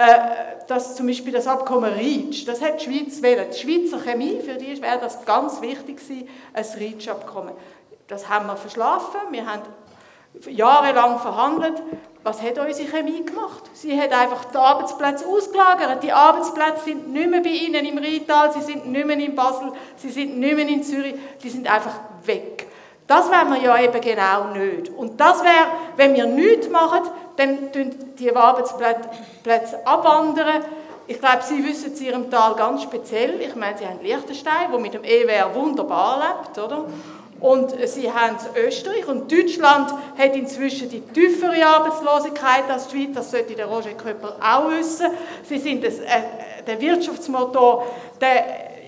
dass zum Beispiel das Abkommen REACH, das hat die Schweiz wählen. Die Schweizer Chemie, für die wäre das ganz wichtig gewesen, ein REACH-Abkommen. Das haben wir verschlafen. Wir haben jahrelang verhandelt. Was hat unsere Chemie gemacht? Sie hat einfach die Arbeitsplätze ausgelagert. Die Arbeitsplätze sind nicht mehr bei Ihnen im Rheintal, sie sind nicht mehr in Basel, sie sind nicht mehr in Zürich, die sind einfach weg. Das wollen wir ja eben genau nicht. Und das wäre, wenn wir nichts machen, dann die Arbeitsplätze abwandern. Ich glaube, Sie wissen es in Ihrem Tal ganz speziell. Ich meine, Sie haben Liechtenstein, wo mit dem EWR wunderbar lebt, oder? Und Sie haben Österreich und Deutschland hat inzwischen die tiefere Arbeitslosigkeit als die Schweiz. Das sollte der Roger Köppel auch wissen. Sie sind der Wirtschaftsmotor, der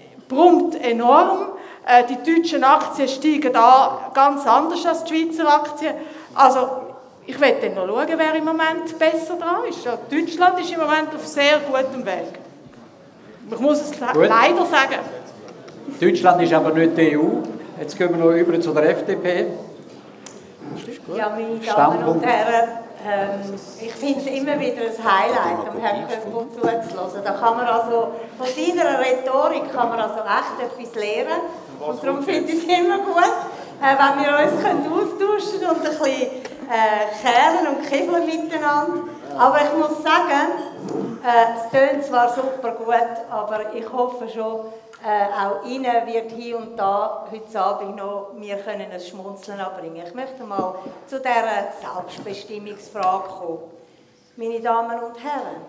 brummt enorm. Die deutschen Aktien steigen da ganz anders als die Schweizer Aktien. Also, ich werde dann noch schauen, wer im Moment besser dran ist. Ja, Deutschland ist im Moment auf sehr gutem Weg. Ich muss es leider sagen. Deutschland ist aber nicht die EU. Jetzt gehen wir noch über zu der FDP. Ja, meine Damen und Herren, ich finde es immer wieder ein Highlight, am Herrn Köppel zuzuhören. Da kann man also, von seiner Rhetorik kann man also echt etwas lernen. Und darum finde ich es immer gut, wenn wir uns austauschen und ein bisschen kehren und kibbeln miteinander. Aber ich muss sagen, es tönt zwar super gut, aber ich hoffe schon, auch Ihnen wird hier und da heute Abend noch mir ein Schmunzeln anbringen. Ich möchte mal zu dieser Selbstbestimmungsfrage kommen. Meine Damen und Herren,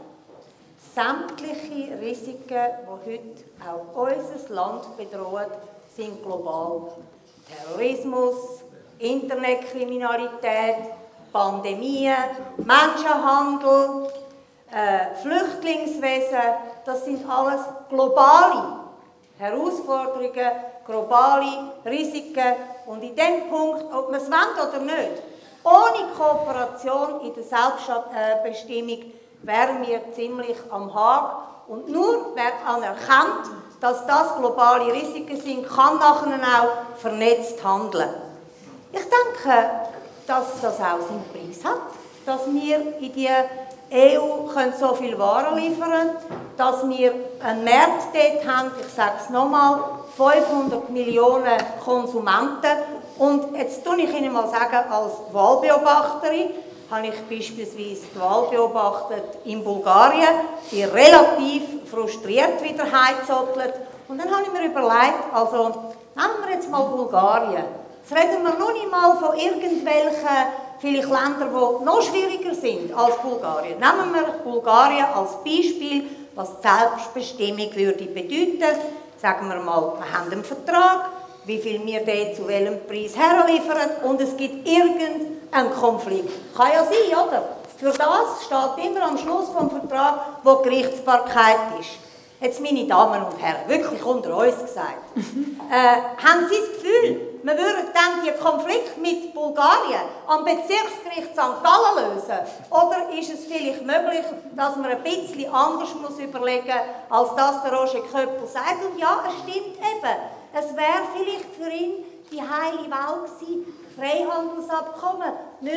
sämtliche Risiken, die heute auch unser Land bedrohen, sind global. Terrorismus, Internetkriminalität, Pandemien, Menschenhandel, Flüchtlingswesen, das sind alles globale Herausforderungen, globale Risiken. Und in dem Punkt, ob man es will oder nicht, ohne Kooperation in der Selbstbestimmung wären wir ziemlich am Haag. Und nur wer anerkennt, dass das globale Risiken sind, kann nachher auch vernetzt handeln. Ich denke, dass das auch seinen Preis hat. dass wir in die EU so viel Waren liefern können, dass wir einen Markt dort haben, ich sage es nochmal, 500 Millionen Konsumenten. Und jetzt tue ich Ihnen mal sagen, als Wahlbeobachterin habe ich beispielsweise die Wahl beobachtet in Bulgarien, die relativ frustriert wieder heimzottelt. Und dann habe ich mir überlegt, also nehmen wir jetzt mal Bulgarien. Jetzt reden wir noch nicht mal von irgendwelchen vielleicht Ländern, die noch schwieriger sind als Bulgarien. Nehmen wir Bulgarien als Beispiel, was die Selbstbestimmung würde bedeuten. Sagen wir mal, wir haben einen Vertrag, wie viel wir dort zu welchem Preis herliefern und es gibt irgendeinen Konflikt. Kann ja sein, oder? Für das steht immer am Schluss des Vertrags, wo die Gerichtsbarkeit ist. Jetzt, meine Damen und Herren, wirklich unter uns gesagt, haben Sie das Gefühl, wir würden dann den Konflikt mit Bulgarien am Bezirksgericht St. Gallen lösen? Oder ist es vielleicht möglich, dass man ein bisschen anders überlegen muss, als das der Roger Köppel sagt? Und ja, es stimmt eben. Es wäre vielleicht für ihn die heile Welt gewesen. Freihandelsabkommen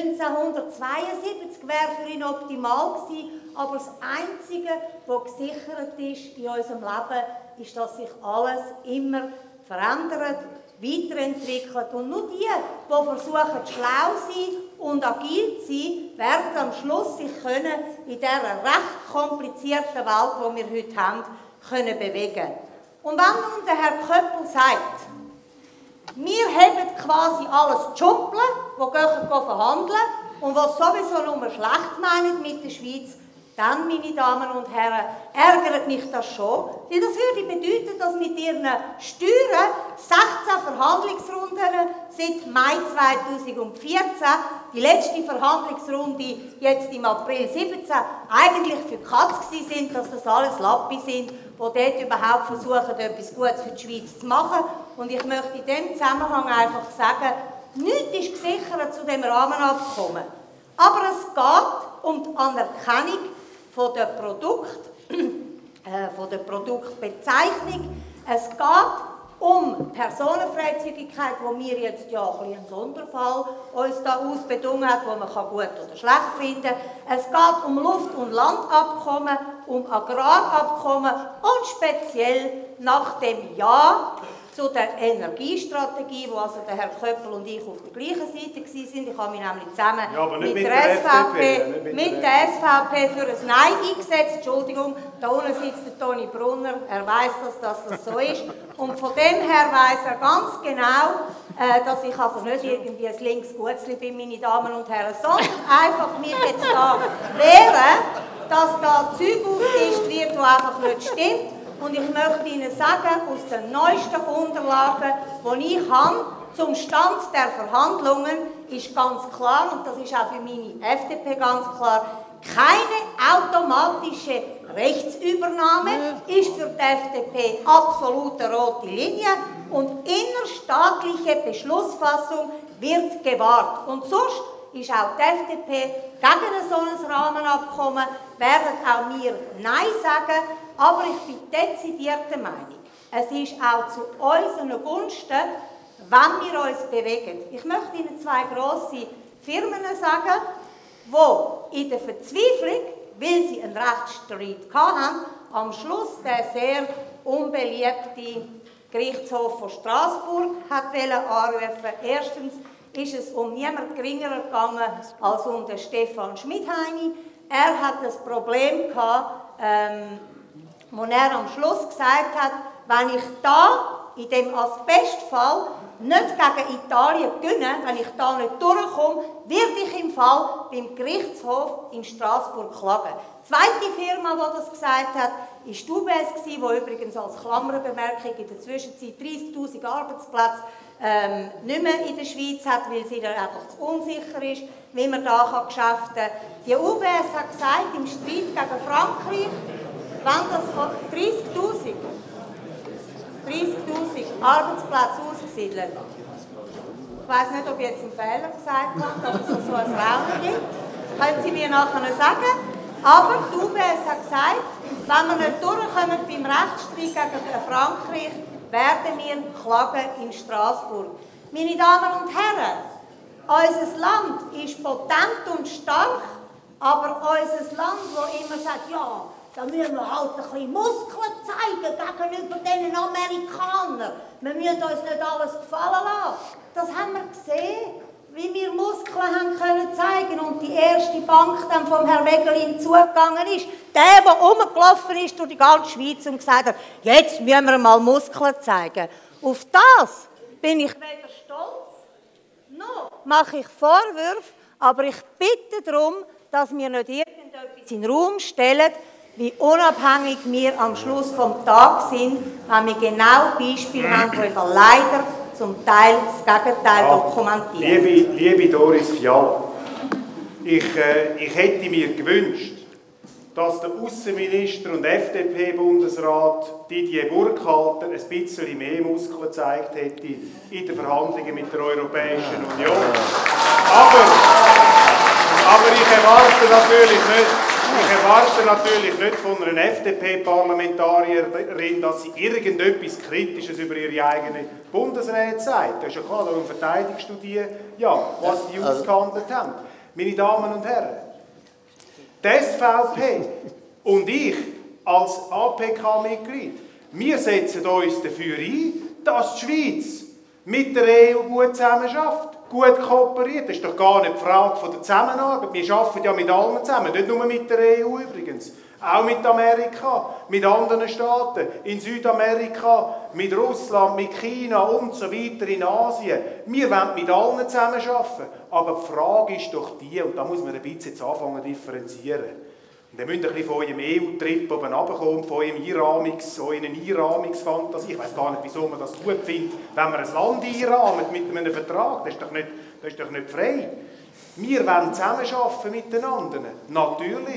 1972 wäre für ihn optimal gewesen. Aber das Einzige, was gesichert ist in unserem Leben, ist, dass sich alles immer verändert, weiterentwickelt. Und nur die, die versuchen, schlau zu sein und agil zu sein, werden am Schluss sich können in dieser recht komplizierten Welt, die wir heute haben, können bewegen. Und wenn nun der Herr Köppel sagt, wir haben quasi alles zu schumpeln, die gehen verhandeln und was sowieso nur schlecht meinen mit der Schweiz, dann, meine Damen und Herren, ärgert mich das schon, weil das würde bedeuten, dass mit ihren Steuern 16 Verhandlungsrunden seit Mai 2014, die letzte Verhandlungsrunde jetzt im April 2017, eigentlich für die Katz sind, dass das alles Lappi sind, die dort überhaupt versuchen, etwas Gutes für die Schweiz zu machen. Und ich möchte in diesem Zusammenhang einfach sagen, nichts ist gesichert zu dem Rahmenabkommen. Aber es geht um die Anerkennung von der Produktbezeichnung. Es geht um Personenfreizügigkeit, wo wir jetzt ja ein bisschen einen Sonderfall uns da ausbedungen hat, wo man gut oder schlecht finden kann. Es geht um Luft- und Landabkommen, um Agrarabkommen und speziell nach dem Ja zu der Energiestrategie, wo also der Herr Köppel und ich auf der gleichen Seite waren. Ich habe mich nämlich zusammen mit der SVP für ein Nein eingesetzt. Entschuldigung, da unten sitzt der Toni Brunner, er weiss, dass das so ist. Und von dem her weiss er ganz genau, dass ich also nicht irgendwie ein linkes Gutzli bin, meine Damen und Herren, sondern einfach mich jetzt da wehren, dass da Zeug aufgetischt wird, das einfach nicht stimmt. Und ich möchte Ihnen sagen, aus den neuesten Unterlagen, die ich habe, zum Stand der Verhandlungen, ist ganz klar, und das ist auch für meine FDP ganz klar, keine automatische Rechtsübernahme ist für die FDP absolute rote Linie und innerstaatliche Beschlussfassung wird gewahrt. Und sonst ist auch die FDP gegen so ein Rahmenabkommen, werden auch wir Nein sagen. Aber ich bin dezidiert der Meinung, es ist auch zu unseren Gunsten, wenn wir uns bewegen. Ich möchte Ihnen zwei grosse Firmen sagen, die in der Verzweiflung, weil sie einen Rechtsstreit hatten, am Schluss der sehr unbeliebte Gerichtshof von Straßburg anrufen. Erstens ist es um niemand geringer gegangen als um den Stefan Schmidheini. Er hat das Problem gehabt, wo er am Schluss gesagt hat, wenn ich da in dem Asbestfall nicht gegen Italien gewinne, wenn ich da nicht durchkomme, werde ich im Fall beim Gerichtshof in Straßburg klagen. Die zweite Firma, die das gesagt hat, war die UBS, die übrigens als Klammerbemerkung in der Zwischenzeit 30'000 Arbeitsplätze nicht mehr in der Schweiz hat, weil sie dann einfach zu unsicher ist, wie man da Geschäfte kann. Die UBS hat gesagt, im Streit gegen Frankreich, wenn das 30'000 Arbeitsplätze ausgesiedelt. Ich weiss nicht, ob ich jetzt einen Fehler gesagt habe, dass es so ein Raunen gibt. Können Sie mir nachher sagen. Aber die UBS hat gesagt, wenn wir nicht durchkommen beim Rechtsstreit gegen Frankreich, werden wir klagen in Straßburg. Meine Damen und Herren, unser Land ist potent und stark, Aber unser Land, das immer sagt, ja, da müssen wir halt ein bisschen Muskeln zeigen gegenüber den Amerikanern. Wir müssen uns nicht alles gefallen lassen. Das haben wir gesehen, wie wir Muskeln haben können zeigen und die erste Bank dann vom Herrn Wegelin zugegangen ist. Der rumgelaufen ist durch die ganze Schweiz und gesagt hat, jetzt müssen wir mal Muskeln zeigen. Auf das bin ich weder stolz, noch mache ich Vorwürfe, aber ich bitte darum, dass wir nicht irgendetwas in den Raum stellen, wie unabhängig wir am Schluss vom Tag sind, wenn wir genau Beispiele haben, die leider zum Teil das Gegenteil dokumentieren. Liebe Doris Fiala, ich hätte mir gewünscht, dass der Aussenminister und FDP-Bundesrat Didier Burkhalter ein bisschen mehr Muskeln gezeigt hätte in den Verhandlungen mit der Europäischen Union. Aber ich erwarte natürlich nicht von einer FDP-Parlamentarierin, dass sie irgendetwas Kritisches über ihre eigene Bundesräte sagt. Das ist ja klar, darum verteidigst du die, ja, was die ausgehandelt haben. Meine Damen und Herren, die SVP und ich als APK-Mitglied, wir setzen uns dafür ein, dass die Schweiz mit der EU gut zusammenarbeitet. Gut kooperiert. Das ist doch gar nicht die Frage von der Zusammenarbeit. Wir arbeiten ja mit allen zusammen, nicht nur mit der EU übrigens. Auch mit Amerika, mit anderen Staaten, in Südamerika, mit Russland, mit China und so weiter in Asien. Wir wollen mit allen zusammenarbeiten. Aber die Frage ist doch die, und da muss man ein bisschen jetzt anfangen zu differenzieren. Und dann müsst ihr ein bisschen von eurem EU-Trip oben runterkommen, von euren Einrahmungsfantasie. Ich weiss gar nicht, wieso man das gut findet, wenn man ein Land einrahmt mit einem Vertrag. Das ist doch nicht frei. Wir wollen zusammenarbeiten miteinander. Natürlich.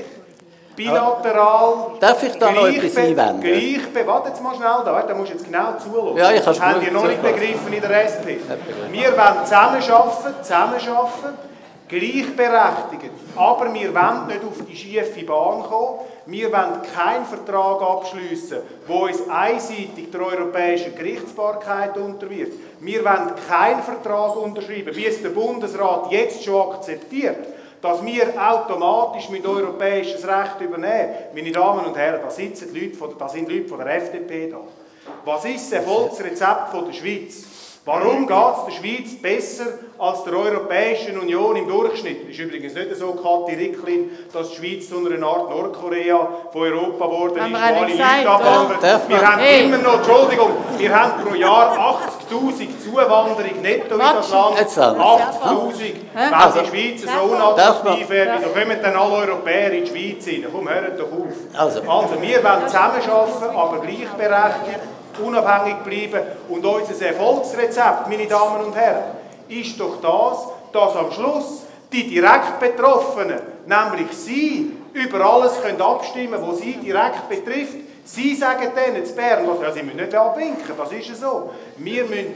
Bilateral. Darf ich da noch etwas einwenden? Warte jetzt mal schnell da musst du jetzt genau zuhören. Ja, das habt ihr noch nicht begriffen in der SP. Wir wollen zusammenarbeiten, gleichberechtigt. Aber wir wollen nicht auf die schiefe Bahn kommen. Wir wollen keinen Vertrag abschliessen, der uns einseitig der europäischen Gerichtsbarkeit unterwirft. Wir wollen keinen Vertrag unterschreiben, wie es der Bundesrat jetzt schon akzeptiert, dass wir automatisch mit europäisches Recht übernehmen. Meine Damen und Herren, da sind Leute von der FDP da. Was ist das Erfolgsrezept der Schweiz? Warum geht es der Schweiz besser als der Europäischen Union im Durchschnitt? Es ist übrigens nicht so, Kathi Ricklin, dass die Schweiz zu einer Art Nordkorea von Europa geworden ist, wo alle Leute abwandern. Wir haben immer noch, Entschuldigung, wir haben pro Jahr 80'000 Zuwanderung netto in das Land. 80'000. Wenn die Schweiz so unattraktiv wäre, wieso kommen dann alle Europäer in die Schweiz rein? Komm, hört doch auf. Also wir wollen zusammenarbeiten, aber gleichberechtigt, unabhängig bleiben. Und unser Erfolgsrezept, meine Damen und Herren, ist doch das, dass am Schluss die direkt Betroffenen, nämlich Sie, über alles können abstimmen, was Sie direkt betrifft. Sie sagen denen in Bern, ja, Sie müssen nicht abwinken, das ist ja so. Wir können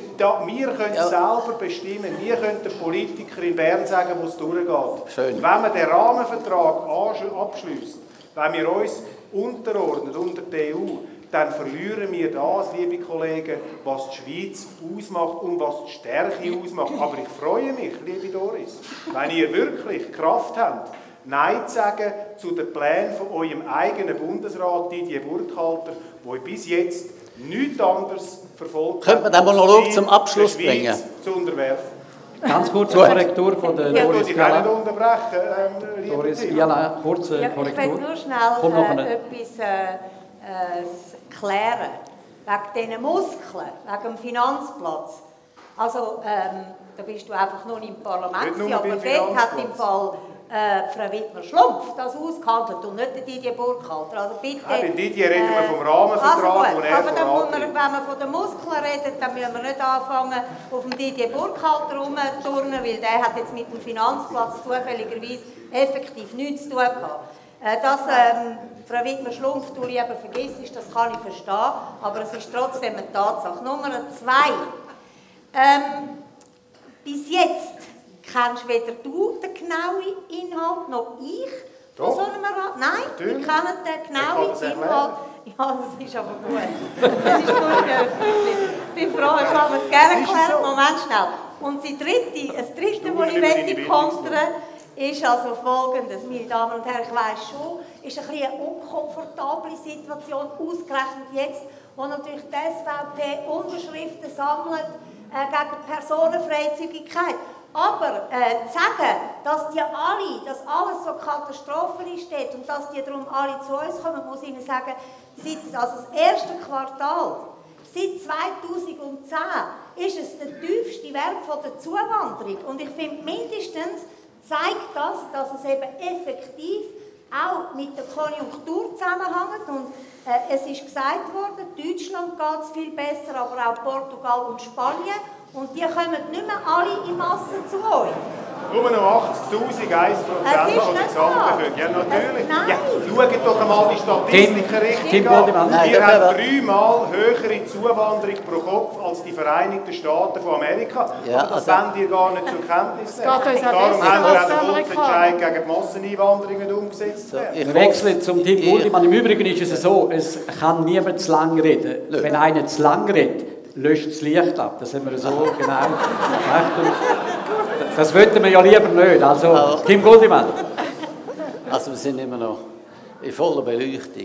selber bestimmen, wir können den Politiker in Bern sagen, wo es durchgeht. Schön. Wenn wir den Rahmenvertrag abschliessen, wenn wir uns unterordnen unter der EU, dann verlieren wir das, liebe Kollegen, was die Schweiz ausmacht und was die Stärke ausmacht. Aber ich freue mich, liebe Doris, wenn ihr wirklich Kraft habt, Nein zu sagen zu den Plänen von eurem eigenen Bundesrat Didier Burkhalter, der bis jetzt nichts anderes verfolgt hat. Könnte man dann mal noch zum Abschluss bringen? Zu unterwerfen. Ganz kurze Korrektur von der Doris Fiala. Ich kann nicht unterbrechen, Doris Fiala, kurze Korrektur. Ich will nur schnell etwas klären. Wegen diesen Muskeln, wegen dem Finanzplatz. Also, da bist du einfach nur im Parlament, aber dort hat im Fall Frau Wittmer-Schlumpf das ausgehandelt und nicht der Didier Burkhalter. Also bitte, bei Didier reden wir vom Rahmenvertrag, also aber dann muss man, wenn man von den Muskeln redet, dann müssen wir nicht anfangen, auf dem Didier Burkhalter rumzuturnen, weil der hat jetzt mit dem Finanzplatz zufälligerweise effektiv nichts zu tun gehabt. Dass Frau Wittmer-Schlumpf du lieber vergisst, das kann ich verstehen, aber es ist trotzdem eine Tatsache. Nummer 2. Bis jetzt kennst weder du den genauen Inhalt noch ich von so einem Rat. Nein, wir kennen den genauen Inhalt. Ja, das ist aber gut. Das ist gut. Ich bin froh, ich habe es gerne erklärt. Moment schnell. Und das dritte, was ich kontern ist also Folgendes, meine Damen und Herren, ich weiss schon, ist ein bisschen eine unkomfortable Situation, ausgerechnet jetzt, wo natürlich die SVP Unterschriften sammelt gegen Personenfreizügigkeit. Aber zu sagen, dass die alle, dass alles so katastrophalisch steht und dass die darum alle zu uns kommen, muss ich Ihnen sagen, also das erste Quartal, seit 2010 ist es der tiefste Wert von der Zuwanderung. Und ich finde, mindestens zeigt das, dass es eben effektiv auch mit der Konjunktur zusammenhängt. Und es ist gesagt worden, Deutschland geht es viel besser, aber auch Portugal und Spanien. Und die kommen nicht mehr alle in Massen zu euch. Nur noch 80'000, 1% von der Gesamtbevölkerung. Ja, natürlich. Ja, schaut doch einmal die Statistiken richtig an. Wir haben 3-mal höhere Zuwanderung pro Kopf als die Vereinigten Staaten von Amerika. Ja, das wollen die gar nicht zur Kenntnis nehmen. Darum haben wir auch den Volksentscheid gegen die Masseneinwanderung nicht umgesetzt. Ich wechsle zum Tim Guldimann. Im Übrigen ist es so, es kann niemand zu lang reden. Wenn einer zu lang redet, löscht das Licht ab. Das haben wir so genau gemacht. Das wollten wir ja lieber nicht. Also, Tim Guldimann. Also wir sind immer noch in voller Beleuchtung.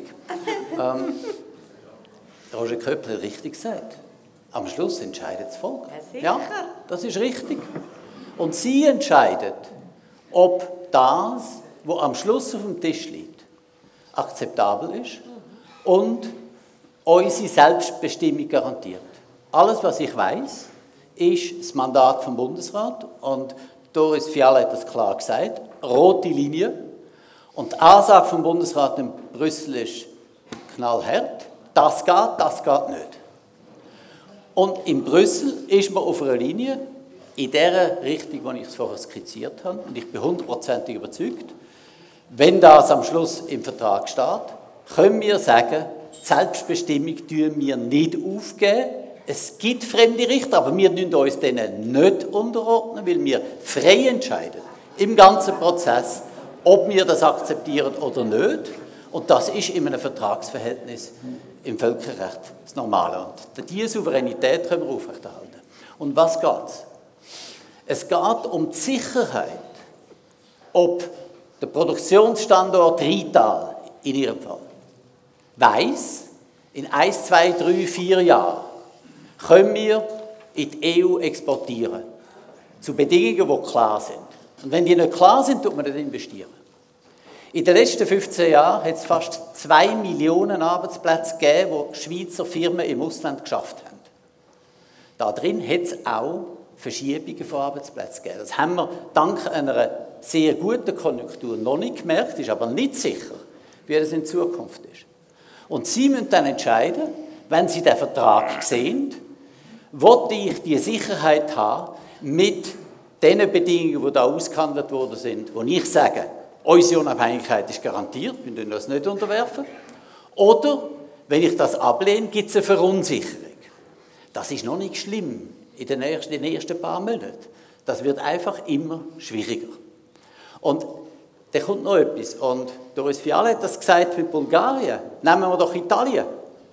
Roger Köppler hat richtig gesagt. Am Schluss entscheidet das Volk. Ja, das ist richtig. Und Sie entscheiden, ob das, was am Schluss auf dem Tisch liegt, akzeptabel ist und unsere Selbstbestimmung garantiert. Alles, was ich weiss, ist das Mandat vom Bundesrat. Und Doris Fiala hat das klar gesagt. Rote Linie. Und die Ansage vom Bundesrat in Brüssel ist knallhart. Das geht nicht. Und in Brüssel ist man auf einer Linie, in der Richtung, die ich es vorher skizziert habe. Und ich bin 100% überzeugt, wenn das am Schluss im Vertrag steht, können wir sagen, die Selbstbestimmung tun wir nicht aufgeben. Es gibt fremde Richter, aber wir müssen uns denen nicht unterordnen, weil wir frei entscheiden im ganzen Prozess, ob wir das akzeptieren oder nicht. Und das ist in einem Vertragsverhältnis im Völkerrecht das Normale. Und diese Souveränität können wir aufrechterhalten. Und was geht es? Es geht um die Sicherheit, ob der Produktionsstandort Rital in Ihrem Fall weiss, in 1, 2, 3, 4 Jahren können wir in die EU exportieren. Zu Bedingungen, die klar sind. Und wenn die nicht klar sind, tut man nicht investieren. In den letzten 15 Jahren hat es fast 2 Millionen Arbeitsplätze gegeben, die Schweizer Firmen im Ausland geschafft haben. Da drin hat es auch Verschiebungen von Arbeitsplätzen gegeben. Das haben wir dank einer sehr guten Konjunktur noch nicht gemerkt, ist aber nicht sicher, wie das in Zukunft ist. Und Sie müssen dann entscheiden, wenn Sie den Vertrag sehen, will ich die Sicherheit haben mit den Bedingungen, die da ausgehandelt worden sind, wo ich sage, unsere Unabhängigkeit ist garantiert, wir dürfen das nicht unterwerfen. Oder, wenn ich das ablehne, gibt es eine Verunsicherung. Das ist noch nicht schlimm in den ersten paar Monaten. Das wird einfach immer schwieriger. Und da kommt noch etwas. Und Doris Fiala hat das gesagt mit Bulgarien. Nehmen wir doch Italien.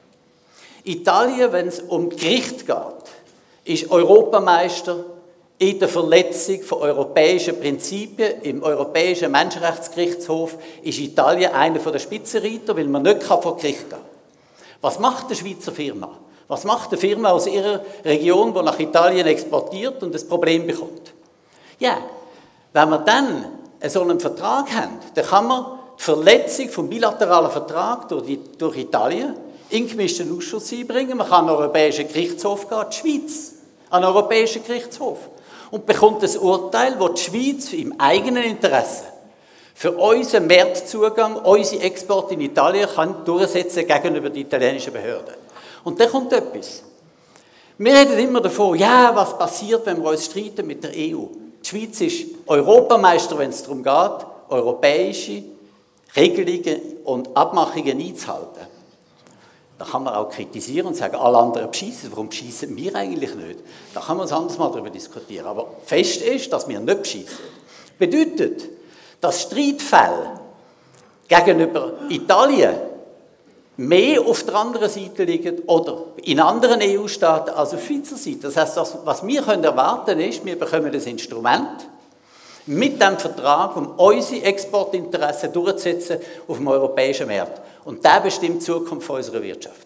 Italien, wenn es um Gericht geht, ist Europameister in der Verletzung von europäischen Prinzipien. Im Europäischen Menschenrechtsgerichtshof ist Italien einer der Spitzenreiter, weil man nicht vor Gericht gehen kann. Was macht eine Schweizer Firma? Was macht eine Firma aus ihrer Region, die nach Italien exportiert und ein Problem bekommt? Ja, wenn wir dann so einen Vertrag haben, dann kann man die Verletzung vom bilateralen Vertrag durch Italien in den gemischten Ausschuss einbringen. Man kann an den Europäischen Gerichtshof gehen, die Schweiz, an den Europäischen Gerichtshof, und bekommt ein Urteil, das die Schweiz im eigenen Interesse für unseren Marktzugang, unsere Exporte in Italien kann durchsetzen gegenüber den italienischen Behörden. Und dann kommt etwas. Wir reden immer davon, ja, was passiert, wenn wir uns streiten mit der EU. Die Schweiz ist Europameister, wenn es darum geht, europäische Regelungen und Abmachungen einzuhalten. Da kann man auch kritisieren und sagen, alle anderen beschissen. Warum beschissen wir eigentlich nicht? Da kann man uns anders mal darüber diskutieren. Aber fest ist, dass wir nicht beschissen. Bedeutet, dass Streitfälle gegenüber Italien mehr auf der anderen Seite liegen oder in anderen EU-Staaten als auf Schweizer Seite. Das heisst, was wir erwarten können, ist, wir bekommen das Instrument, Mit diesem Vertrag, um unsere Exportinteressen durchzusetzen auf dem europäischen Markt. Und der bestimmt die Zukunft unserer Wirtschaft.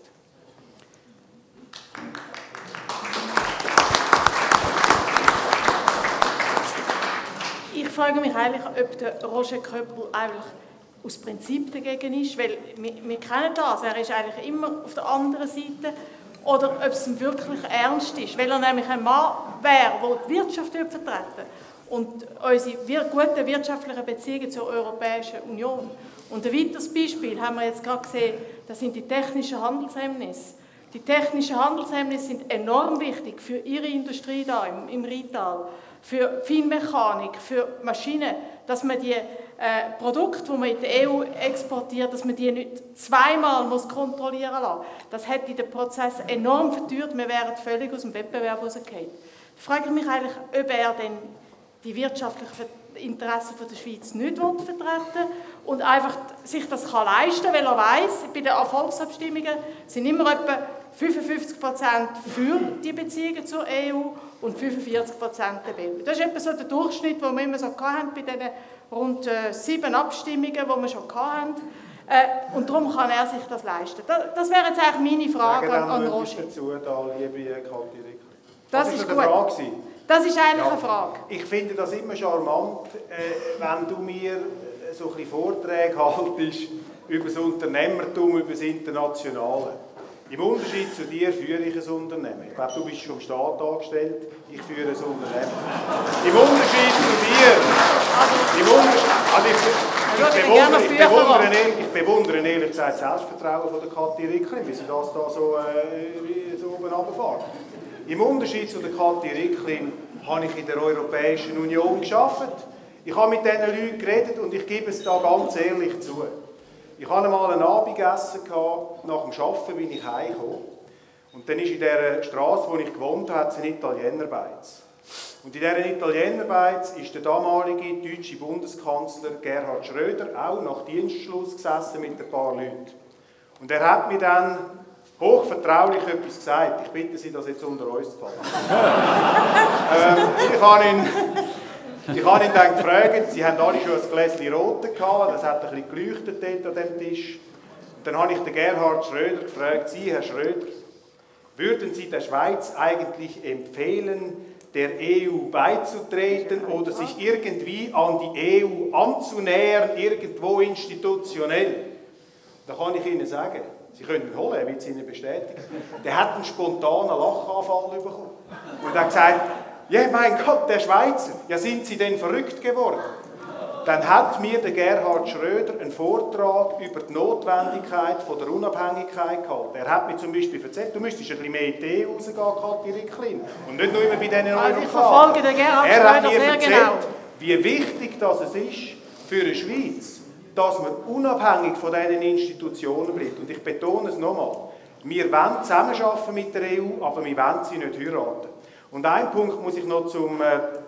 Ich frage mich eigentlich, ob der Roger Köppel eigentlich aus Prinzip dagegen ist, weil wir kennen das, er ist eigentlich immer auf der anderen Seite, oder ob es ihm wirklich ernst ist, weil er nämlich ein Mann wäre, der die Wirtschaft vertreten und unsere guten wirtschaftlichen Beziehungen zur Europäischen Union. Und ein weiteres Beispiel haben wir jetzt gerade gesehen, das sind die technischen Handelshemmnisse. Die technischen Handelshemmnisse sind enorm wichtig für Ihre Industrie da im Rheintal, für Feinmechanik, für Maschinen, dass man die Produkte, die man in die EU exportiert, dass man die nicht zweimal kontrollieren lassen muss. Das hätte den Prozess enorm verteuert, wir wären völlig aus dem Wettbewerb rausgefallen. Da frage ich mich eigentlich, ob er denn die wirtschaftlichen Interessen der Schweiz nicht vertreten will und einfach sich das leisten kann, weil er weiss, bei den Erfolgsabstimmungen sind immer etwa 55% für die Beziehungen zur EU und 45% dagegen. Das ist etwa so der Durchschnitt, den wir immer so hatten bei diesen rund 7 Abstimmungen, die wir schon hatten. Und darum kann er sich das leisten. Das wäre jetzt eigentlich meine Frage an Roger. Dazu, liebe Kathi Rickli. Das ist gut. Das ist eigentlich eine Frage. Ich finde das immer charmant, wenn du mir so ein bisschen Vorträge haltest über das Unternehmertum, über das Internationale. Im Unterschied zu dir führe ich ein Unternehmen. Ich glaube, du bist vom Staat angestellt, ich führe ein Unternehmen. Im Unterschied zu dir, ich bewundere ehrlich gesagt das Selbstvertrauen von der Kathi Rickli, wie sie das da so oben runterfährt. Im Unterschied zu der Kathi Rickli habe ich in der Europäischen Union gearbeitet. Ich habe mit diesen Leuten geredet und ich gebe es da ganz ehrlich zu. Ich hatte einmal einen Abend gegessen, nach dem Arbeiten bin ich heimgekommen. Und dann ist in der Straße, wo ich gewohnt habe, ein Italienerbeiz. Und in dieser Italienerbeiz ist der damalige deutsche Bundeskanzler Gerhard Schröder auch nach Dienstschluss gesessen mit ein paar Leuten. Und er hat mir dann hochvertraulich etwas gesagt. Ich bitte Sie, das jetzt unter uns zu halten. Ich habe ihn dann gefragt, Sie haben alle schon ein Gläschen Rote gehabt, das hat ein bisschen geleuchtet dort an dem Tisch. Und dann habe ich den Gerhard Schröder gefragt, Sie, Herr Schröder, würden Sie der Schweiz eigentlich empfehlen, der EU beizutreten oder sich irgendwie an die EU anzunähern, irgendwo institutionell? Da kann ich Ihnen sagen, Sie können ihn holen, er wird es Ihnen bestätigen. Der hat einen spontanen Lachanfall bekommen. Und er hat gesagt, ja, mein Gott, der Schweizer, ja, sind Sie denn verrückt geworden? Dann hat mir der Gerhard Schröder einen Vortrag über die Notwendigkeit von der Unabhängigkeit gehalten. Er hat mir zum Beispiel erzählt, du müsstest ein bisschen mehr in die EU rausgehen, Kathi Rickli, und nicht nur immer bei diesen Europäern. Ich verfolge den Gerhard Schröder sehr erzählt, genau. Wie wichtig das ist für die Schweiz, dass man unabhängig von diesen Institutionen bleibt. Und ich betone es nochmal, wir wollen zusammenarbeiten mit der EU, aber wir wollen sie nicht heiraten. Und einen Punkt muss ich noch zum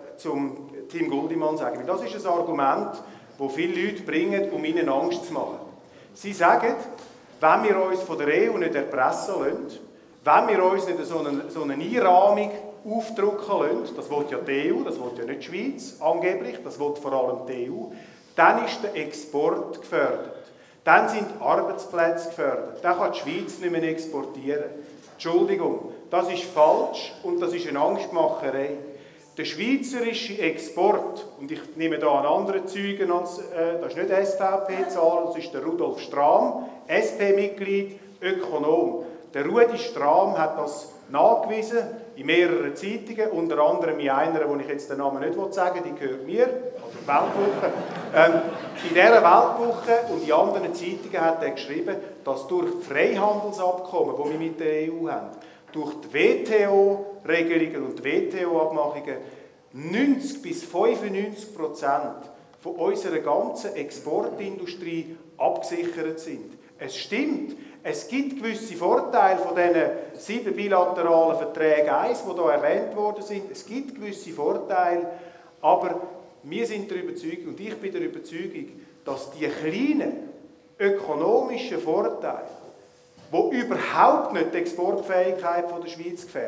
Tim Guldimann sagen. Das ist ein Argument, das viele Leute bringen, um ihnen Angst zu machen. Sie sagen, wenn wir uns von der EU nicht erpressen lassen, wenn wir uns nicht so eine Einrahmung aufdrücken lassen, das will ja die EU, das will ja nicht die Schweiz angeblich, das will vor allem die EU, dann ist der Export gefördert. Dann sind Arbeitsplätze gefördert. Dann kann die Schweiz nicht mehr exportieren. Entschuldigung, das ist falsch und das ist eine Angstmacherei. Der schweizerische Export, und ich nehme da an anderen Zeugen, das ist nicht SVP-Zahl, das ist der Rudolf Strahm, SP-Mitglied, Ökonom. Der Rudi Strahm hat das nachgewiesen in mehreren Zeitungen, unter anderem in einer, wo ich jetzt den Namen nicht sagen will, die gehört mir, also Weltwoche. In dieser Weltwoche und in anderen Zeitungen hat er geschrieben, dass durch die Freihandelsabkommen, die wir mit der EU haben, durch die WTO-Regelungen und WTO-Abmachungen 90 bis 95% von unserer ganzen Exportindustrie abgesichert sind. Es stimmt, es gibt gewisse Vorteile von diesen 7 bilateralen Verträgen 1, die hier erwähnt worden sind. Es gibt gewisse Vorteile, aber wir sind der Überzeugung, und ich bin der Überzeugung, dass die kleinen ökonomischen Vorteile, die überhaupt nicht die Exportfähigkeit der Schweiz gefährden,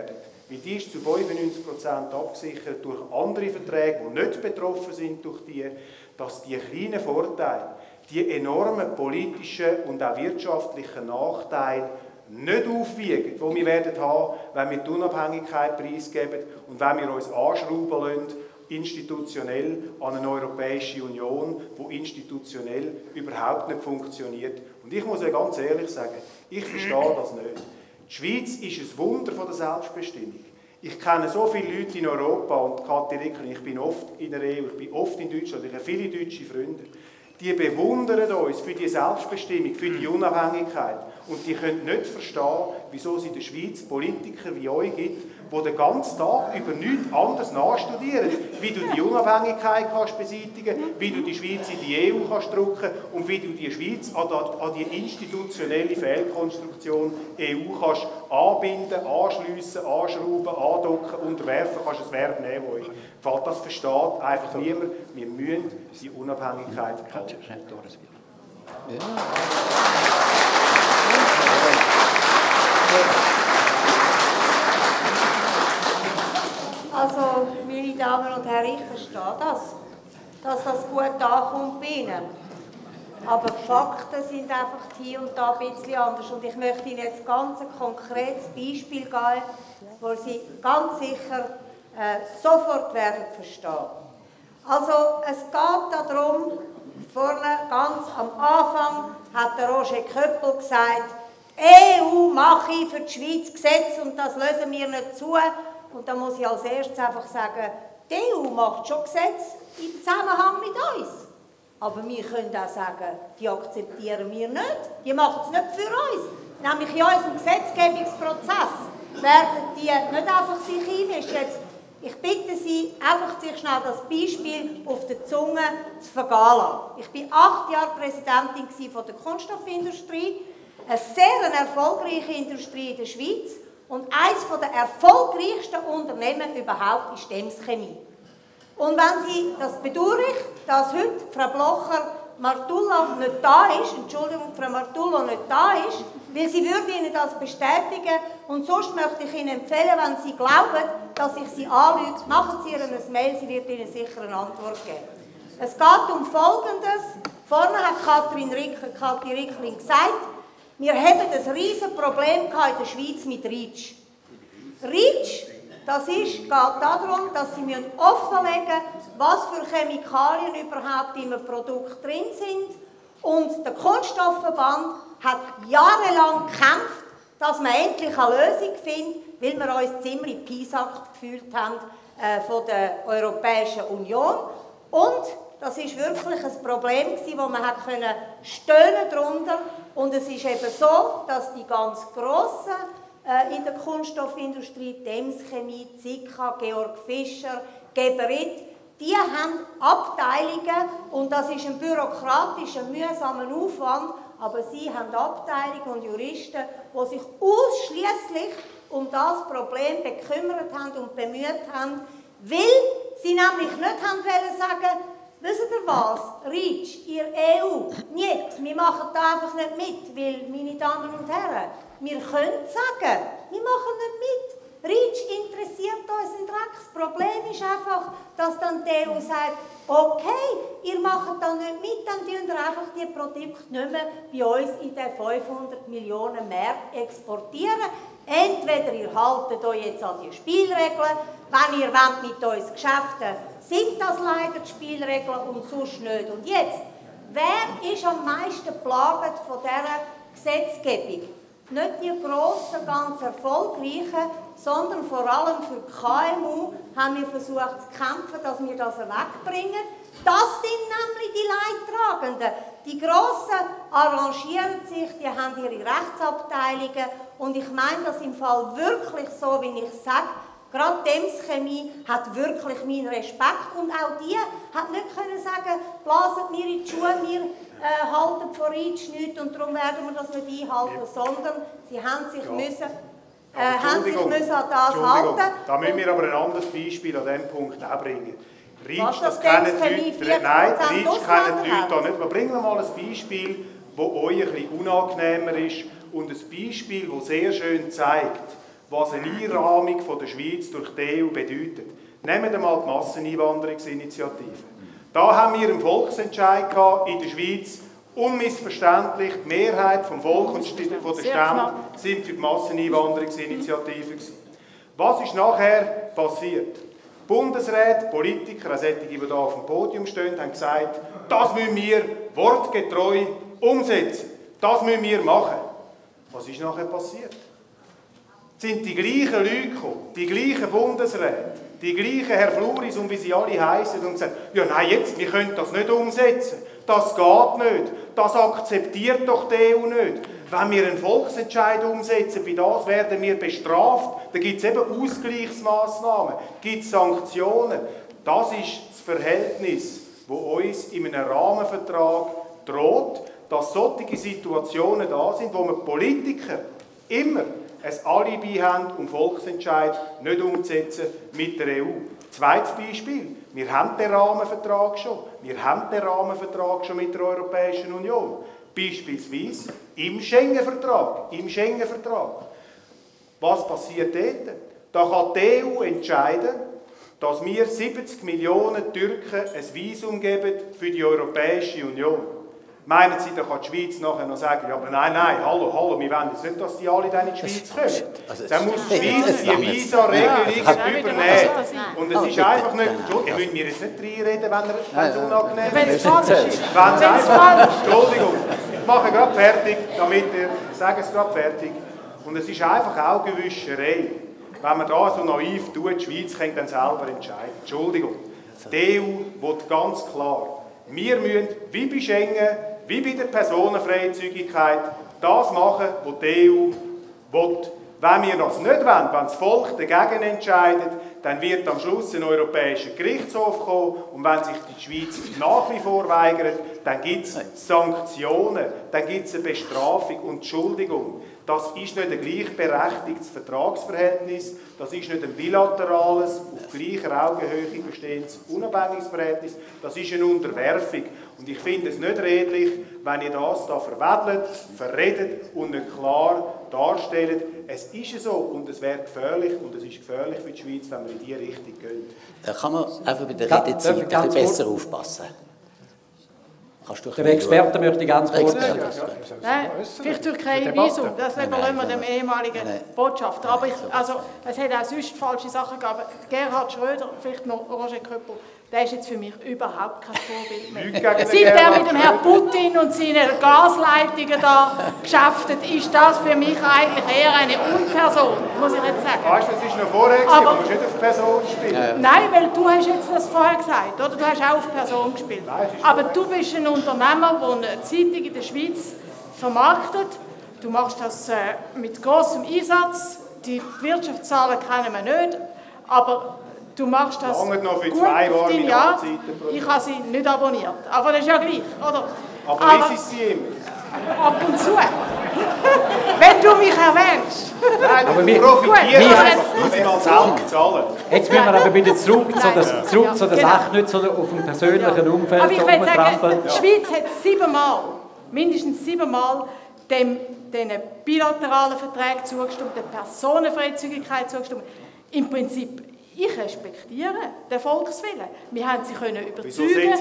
weil die ist zu 95% abgesichert durch andere Verträge, die nicht betroffen sind durch die, dass die kleinen Vorteile, die enormen politischen und auch wirtschaftlichen Nachteile nicht aufwiegen, die wir werden haben, wenn wir die Unabhängigkeit preisgeben und wenn wir uns anschrauben lassen, institutionell an eine Europäische Union, die institutionell überhaupt nicht funktioniert. Und ich muss ja ganz ehrlich sagen, ich verstehe das nicht. Die Schweiz ist ein Wunder von der Selbstbestimmung. Ich kenne so viele Leute in Europa und Kathi Rickli, ich bin oft in der EU, ich bin oft in Deutschland, ich habe viele deutsche Freunde. Die bewundern uns für die Selbstbestimmung, für die Unabhängigkeit. Und die können nicht verstehen, wieso es in der Schweiz Politiker wie euch gibt, die den ganzen Tag über nichts anderes nachstudieren, wie du die Unabhängigkeit kannst beseitigen, wie du die Schweiz in die EU kannst drücken und wie du die Schweiz an die institutionelle Fehlkonstruktion EU kannst anbinden, anschliessen, anschrauben, andocken, unterwerfen, kannst ein Verb nehmen, wo euch gefällt. Das versteht einfach niemand. Wir müssen die Unabhängigkeit behalten. Also, meine Damen und Herren, ich verstehe das, dass das gut ankommt bei Ihnen. Aber die Fakten sind einfach hier und da ein bisschen anders. Und ich möchte Ihnen jetzt ganz ein konkretes Beispiel geben, wo Sie ganz sicher sofort werden verstehen. Also, es geht darum, vorne ganz am Anfang hat der Roger Köppel gesagt, die EU mache für die Schweiz Gesetze und das lösen wir nicht zu. Und da muss ich als erstes einfach sagen, die EU macht schon Gesetze im Zusammenhang mit uns. Aber wir können auch sagen, die akzeptieren wir nicht. Die machen es nicht für uns. Nämlich in unserem Gesetzgebungsprozess werden die nicht einfach sich einmischen. Jetzt, ich bitte Sie, einfach sich schnell das Beispiel auf der Zunge zu vergehen lassen. Ich war 8 Jahre Präsidentin von der Kunststoffindustrie, eine sehr erfolgreiche Industrie in der Schweiz. Und eines der erfolgreichsten Unternehmen überhaupt ist Ems Chemie. Und wenn Sie, das bedauere ich, dass heute Frau Blocher-Martullo nicht da ist, Entschuldigung, Frau Martullo nicht da ist, weil sie würde Ihnen das bestätigen. Und sonst möchte ich Ihnen empfehlen, wenn Sie glauben, dass ich Sie anlüge, machen Sie ihr ein Mail, sie wird Ihnen sicher eine Antwort geben. Es geht um Folgendes. Vorne hat Kathi Rickli gesagt, wir haben ein riesiges Problem in der Schweiz mit REACH. REACH, geht darum, dass Sie offenlegen müssen, was für Chemikalien überhaupt in einem Produkt drin sind. Und der Kunststoffverband hat jahrelang gekämpft, dass man endlich eine Lösung findet, weil wir uns ziemlich piesackt gefühlt haben von der Europäischen Union. Und das war wirklich ein Problem, wo man stöhnen drunter. Und es ist eben so, dass die ganz Grossen in der Kunststoffindustrie, Ems Chemie, Sika, Georg Fischer, Geberit, die haben Abteilungen, und das ist ein bürokratischer, mühsamer Aufwand, aber sie haben Abteilungen und Juristen, die sich ausschliesslich um das Problem bekümmert haben und bemüht haben, weil sie nämlich nicht haben wollen sagen, wisst ihr was, REACH, ihr EU, nicht, wir machen da einfach nicht mit, weil, meine Damen und Herren, wir können sagen, wir machen nicht mit. REACH interessiert uns ein Dreck. Das Problem ist einfach, dass dann die EU sagt, okay, ihr macht dann nicht mit, dann tun wir einfach die Produkte nicht mehr bei uns in den 500 Millionen Märkten exportieren. Entweder ihr haltet euch jetzt an die Spielregeln, wenn ihr wollt mit uns Geschäften, sind das leider die Spielregeln und sonst nicht. Und jetzt, wer ist am meisten geplagt von dieser Gesetzgebung? Nicht die grossen, ganz erfolgreichen, sondern vor allem für die KMU haben wir versucht zu kämpfen, dass wir das wegbringen. Das sind nämlich die Leidtragenden. Die Grossen arrangieren sich, die haben ihre Rechtsabteilungen und ich meine das im Fall wirklich so, wie ich sage. Gerade die Ems Chemie hat wirklich meinen Respekt und auch die hat nicht können sagen, blasen mir in die Schuhe, wir halten von REACH nichts und darum werden wir das nicht einhalten, sondern sie haben sich müssen an das halten. Da müssen wir aber ein anderes Beispiel an diesem Punkt auch bringen. REACH, das kennen die Leute, nein, REACH kennen die Leute da nicht. Aber bringen wir mal ein Beispiel, das euch ein bisschen unangenehmer ist und ein Beispiel, das sehr schön zeigt, was eine Einrahmung von der Schweiz durch die EU bedeutet. Nehmen wir mal die Masseneinwanderungsinitiative. Da haben wir einen Volksentscheid gehabt in der Schweiz. Unmissverständlich, die Mehrheit vom Volk und von der Stämme sind für die Masseneinwanderungsinitiative gewesen. Was ist nachher passiert? Bundesräte, Politiker, auch solche, die hier auf dem Podium stehen, haben gesagt, das müssen wir wortgetreu umsetzen. Das müssen wir machen. Was ist nachher passiert? Es sind die gleichen Leute gekommen, die gleichen Bundesräte, die gleichen Herr Fluris und wie sie alle heißen und gesagt, ja nein, jetzt, wir können das nicht umsetzen. Das geht nicht. Das akzeptiert doch die EU nicht. Wenn wir einen Volksentscheid umsetzen, bei das werden wir bestraft. Da gibt es eben Ausgleichsmaßnahmen, gibt es Sanktionen. Das ist das Verhältnis, das uns in einem Rahmenvertrag droht, dass solche Situationen da sind, wo wir Politiker immer ein Alibi haben, um Volksentscheid nicht umzusetzen mit der EU. Zweites Beispiel. Wir haben den Rahmenvertrag schon. Wir haben den Rahmenvertrag schon mit der Europäischen Union. Beispielsweise im Schengen-Vertrag. Im Schengen-Vertrag. Was passiert dort? Da kann die EU entscheiden, dass wir 70 Millionen Türken ein Visum geben für die Europäische Union. Meinen Sie, da kann die Schweiz nachher noch sagen, ja, aber nein, hallo, wir wollen jetzt nicht, dass die alle dann in die Schweiz kommen. Dann muss die Schweiz die Visa-Regelung übernehmen. Und es ist einfach nicht, ich will mir jetzt nicht reinreden, wenn es unangenehm ist. Wenn es falsch ist. Entschuldigung, ich mache gerade fertig, ich sage es gerade fertig. Und es ist einfach Augenwischerei, wenn man da so naiv tut, die Schweiz kann dann selber entscheiden. Entschuldigung, die EU will ganz klar, wir müssen, wie bei Schengen, wie bei der Personenfreizügigkeit, das machen, was die EU will. Wenn wir das nicht wollen, wenn das Volk dagegen entscheidet, dann wird am Schluss ein europäischer Gerichtshof kommen und wenn sich die Schweiz nach wie vor weigert, dann gibt es Sanktionen, dann gibt es eine Bestrafung und Entschuldigung. Das ist nicht ein gleichberechtigtes Vertragsverhältnis, das ist nicht ein bilaterales, auf gleicher Augenhöhe bestehendes unabhängiges Verhältnis, das ist eine Unterwerfung. Und ich finde es nicht redlich, wenn ihr das da verwedelt, verredet und nicht klar darstellt. Es ist so und es wäre gefährlich und es ist gefährlich für die Schweiz, wenn wir in diese Richtung gehen. Da kann man einfach bei der Redezeit ein bisschen besser aufpassen. Der Experte möchte ganz kurz. Nein, vielleicht Türkei-Visum, das überlassen wir dem ehemaligen Botschafter. Aber es hat auch sonst falsche Sachen gegeben. Gerhard Schröder, vielleicht noch Roger Köppel, der ist jetzt für mich überhaupt kein Vorbild mehr. Seit er mit dem Herrn Putin und seinen Gasleitungen da geschäftet, ist das für mich eigentlich eher eine Unperson, muss ich jetzt sagen. Weißt du, das ist noch vorher, aber du musst nicht auf Person spielen. Nein, weil du hast jetzt das vorher gesagt, oder? Du hast auch auf Person gespielt. Nein, aber du bist ein Unternehmer, der eine Zeitung in der Schweiz vermarktet. Du machst das mit grossem Einsatz. Die Wirtschaftszahlen kennen wir nicht, aber du machst das lange noch für gut 2 auf dein Jahr. Ich habe sie nicht abonniert, aber das ist ja gleich, oder? Aber lese sie immer? Ab und zu. Wenn du mich erwähnst. Nein, aber wir profitieren einfach, muss ich mal selber zahlen. Jetzt müssen wir aber wieder zurück zu der Sache, nicht so auf dem persönlichen Umfeld. Aber ich will sagen, die Schweiz hat mindestens 7 Mal diesen bilateralen Verträgen zugestimmt, der Personenfreizügigkeit zugestimmt. Im Prinzip, ich respektiere den Volkswillen. Wir haben sie können überzeugen,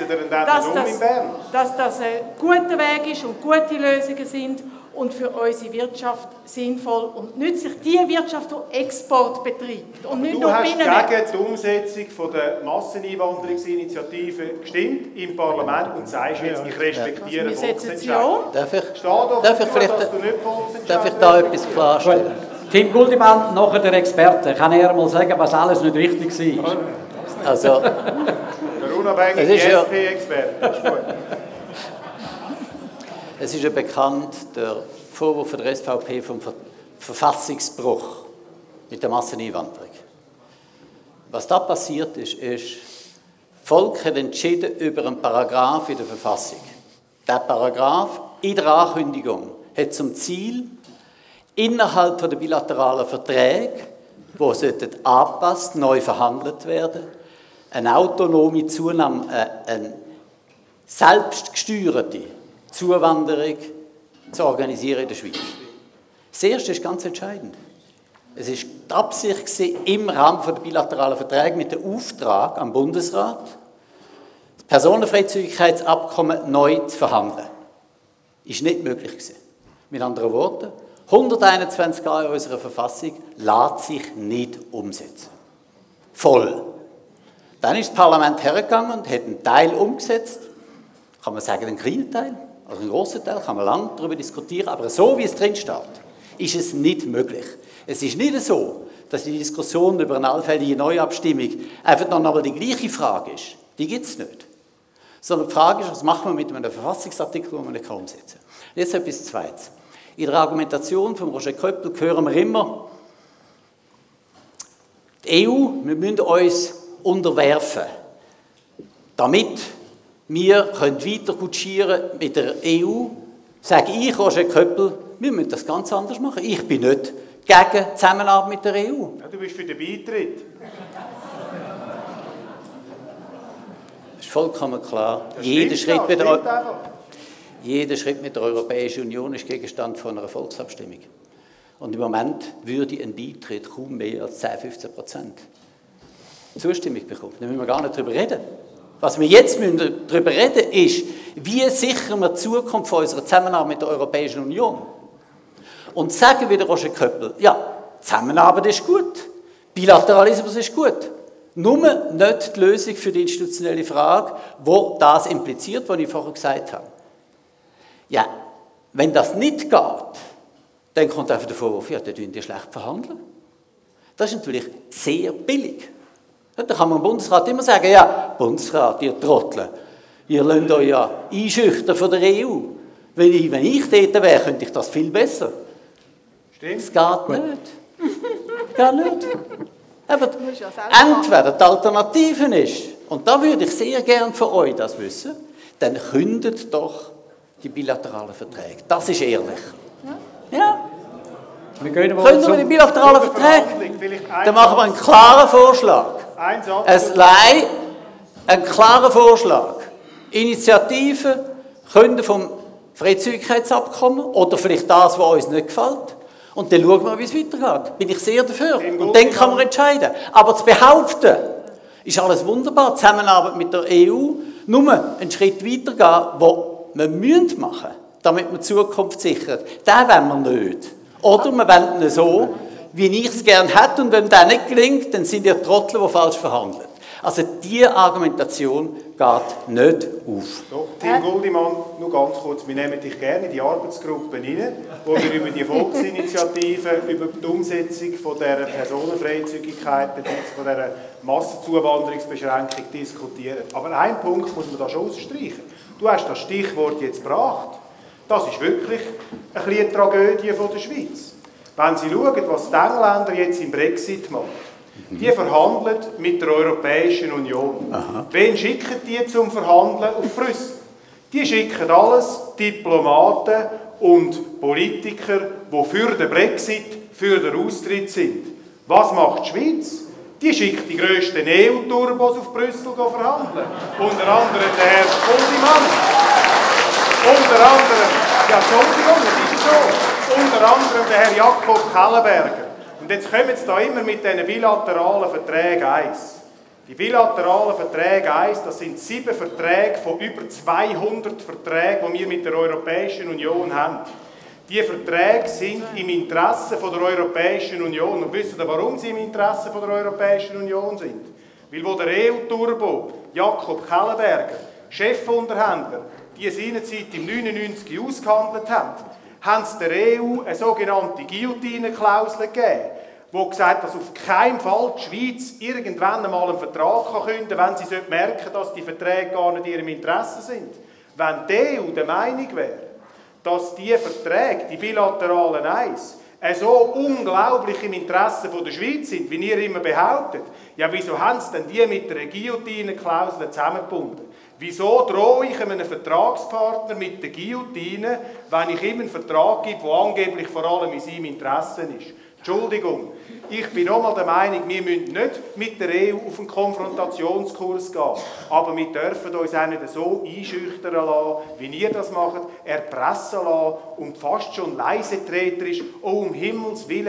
dass das ein guter Weg ist und gute Lösungen sind und für unsere Wirtschaft sinnvoll und nützlich. Die Wirtschaft, die Export betreibt und nicht nur Binnenmarkt. Du hast gegen die Umsetzung der Masseneinwanderungsinitiative gestimmt im Parlament und sagst jetzt, ich respektiere Volksentscheid. Darf ich da etwas klarstellen? Tim Guldimann, nachher der Experte. Kann er mal sagen, was alles nicht richtig war? Also, der unabhängige SP-Experte. Ist gut. Es ist ja bekannt, der Vorwurf der SVP vom Verfassungsbruch mit der Masseneinwanderung. Was da passiert ist, das Volk hat entschieden über einen Paragraph in der Verfassung. Der Paragraph in der Ankündigung hat zum Ziel, innerhalb der bilateralen Verträge, die angepasst, neu verhandelt werden, eine autonome Zunahme, eine selbstgesteuerte Zuwanderung zu organisieren in der Schweiz. Das Erste ist ganz entscheidend. Es war die Absicht im Rahmen der bilateralen Verträge mit dem Auftrag am Bundesrat, das Personenfreizügigkeitsabkommen neu zu verhandeln. Ist nicht möglich gewesen. Mit anderen Worten, 121a in unserer Verfassung lässt sich nicht umsetzen. Voll. Dann ist das Parlament hergegangen und hat einen Teil umgesetzt. Kann man sagen, einen kleinen Teil, also einen grossen Teil, kann man lange darüber diskutieren, aber so wie es drin steht, ist es nicht möglich. Es ist nicht so, dass die Diskussion über eine allfällige Neuabstimmung einfach noch einmal die gleiche Frage ist. Die gibt es nicht. Sondern die Frage ist, was machen wir mit einem Verfassungsartikel, den man nicht umsetzen kann. Jetzt etwas Zweites. In der Argumentation von Roger Köppel hören wir immer, die EU, wir müssen uns unterwerfen, damit wir weiter kutschieren mit der EU, sage ich, Roger Köppel, wir müssen das ganz anders machen. Ich bin nicht gegen die Zusammenarbeit mit der EU. Ja, du bist für den Beitritt. Das ist vollkommen klar. Jeder Schritt mit der Europäischen Union ist Gegenstand von einer Volksabstimmung. Und im Moment würde ein Beitritt kaum mehr als 10-15% Zustimmung bekommen. Da müssen wir gar nicht darüber reden. Was wir jetzt darüber reden müssen, ist, wie sichern wir die Zukunft unserer Zusammenarbeit mit der Europäischen Union. Und sagen wir der Roger Köppel, ja, Zusammenarbeit ist gut, Bilateralismus ist gut. Nur nicht die Lösung für die institutionelle Frage, wo das impliziert, was ich vorher gesagt habe. Ja, wenn das nicht geht, dann kommt einfach der Vorwurf, ja, dann verhandeln die schlecht verhandeln. Das ist natürlich sehr billig. Da kann man im Bundesrat immer sagen, ja, Bundesrat, ihr Trottel, ihr lasst euch ja einschüchtern von der EU. Wenn ich dort wäre, könnte ich das viel besser. Stimmt. Es geht nicht. Geht nicht. Aber entweder die Alternative ist, und da würde ich sehr gerne von euch das wissen, dann kündet doch die bilateralen Verträge. Das ist ehrlich. Ja. Wir gehen Können wir die bilateralen Verträge? Dann machen wir einen klaren Vorschlag. Ein klarer Vorschlag. Initiative, Künden vom Freizügigkeitsabkommen oder vielleicht das, was uns nicht gefällt. Und dann schauen wir, wie es weitergeht. Bin ich sehr dafür. Und dann kann man entscheiden. Aber zu behaupten, ist alles wunderbar, Zusammenarbeit mit der EU, nur einen Schritt weitergehen, den wir machen müssen, damit wir die Zukunft sichern. Den wollen wir nicht. Oder wir wollen ihn so, wie ich es gerne hätte, und wenn das nicht gelingt, dann sind ihr Trottel, die falsch verhandeln. Also diese Argumentation geht nicht auf. So, Tim Guldimann, nur ganz kurz, wir nehmen dich gerne in die Arbeitsgruppe rein, wo wir über die Volksinitiative, über die Umsetzung von dieser Personenfreizügigkeit bzw. von dieser Massenzuwanderungsbeschränkung diskutieren. Aber einen Punkt muss man da schon ausstreichen. Du hast das Stichwort jetzt gebracht. Das ist wirklich eine Tragödie von der Schweiz. Wenn Sie schauen, was die Engländer jetzt im Brexit machen, die verhandeln mit der Europäischen Union. Aha. Wen schicken die zum Verhandeln auf Brüssel? Die schicken alles Diplomaten und Politiker, die für den Brexit, für den Austritt sind. Was macht die Schweiz? Die schickt die grössten EU-Turbos auf Brüssel verhandeln. Unter anderem der Herr Guldimann. Unter anderem, ja, Entschuldigung, das ist so. Unter anderem der Herr Jakob Kellenberger. Und jetzt kommen Sie da immer mit diesen bilateralen Verträgen 1. Die bilateralen Verträge 1, das sind 7 Verträge von über 200 Verträgen, die wir mit der Europäischen Union haben. Diese Verträge sind im Interesse von der Europäischen Union. Und wissen Sie, warum sie im Interesse von der Europäischen Union sind? Weil wo der EU-Turbo Jakob Kellenberger, Chefunterhändler, die seinerzeit im 99 ausgehandelt haben sie der EU eine sogenannte Guillotine-Klausel gegeben, die gesagt hat, dass auf keinen Fall die Schweiz irgendwann einmal einen Vertrag künden kann, wenn sie merken, dass die Verträge gar nicht in ihrem Interesse sind. Wenn die EU der Meinung wäre, dass diese Verträge, die bilateralen Eins, so unglaublich im Interesse der Schweiz sind, wie ihr immer behauptet, ja, wieso haben sie denn die mit der Guillotine-Klausel zusammengebunden? Wieso drohe ich einem Vertragspartner mit der Guillotine, wenn ich ihm einen Vertrag gebe, der angeblich vor allem in seinem Interesse ist? Entschuldigung, ich bin nochmal der Meinung, wir müssen nicht mit der EU auf einen Konfrontationskurs gehen, aber wir dürfen uns auch nicht so einschüchtern lassen, wie ihr das macht, erpressen lassen und fast schon leisetreterisch, oh um Himmels Willen,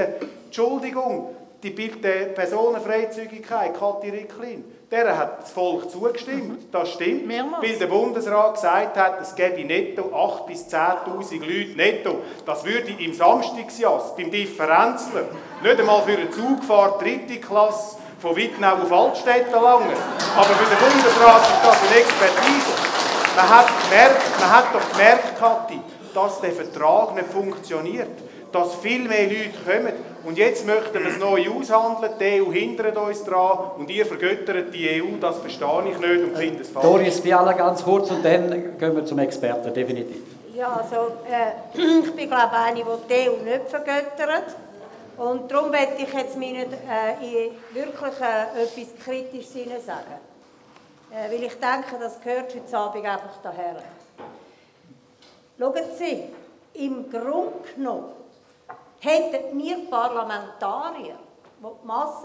Entschuldigung, die Personenfreizügigkeit, Kathi Ricklin, der hat das Volk zugestimmt. Das stimmt, mehrmals. weil der Bundesrat gesagt hat, es gäbe netto 8.000 bis 10.000 Leute netto. Das würde im Samstagsjass, beim Differenzler, nicht einmal für eine Zugfahrt 3. Klasse von Wittnau auf Altstädten langen. Aber für den Bundesrat ist das eine Expertise. Man hat doch gemerkt, Kathi, dass der Vertrag nicht funktioniert, dass viel mehr Leute kommen. Und jetzt möchten wir es neu aushandeln, die EU hindert uns dran und ihr vergöttert die EU, das verstehe ich nicht und finde es falsch. Doris Fiala ganz kurz und dann gehen wir zum Experten, definitiv. Ja, also, ich bin glaube eine, die die EU nicht vergöttert. Und darum möchte ich jetzt mir nicht wirklich etwas Kritisches sagen. Weil ich denke, das gehört heute Abend einfach daher. Schauen Sie, im Grunde genommen hätten wir Parlamentarier, die die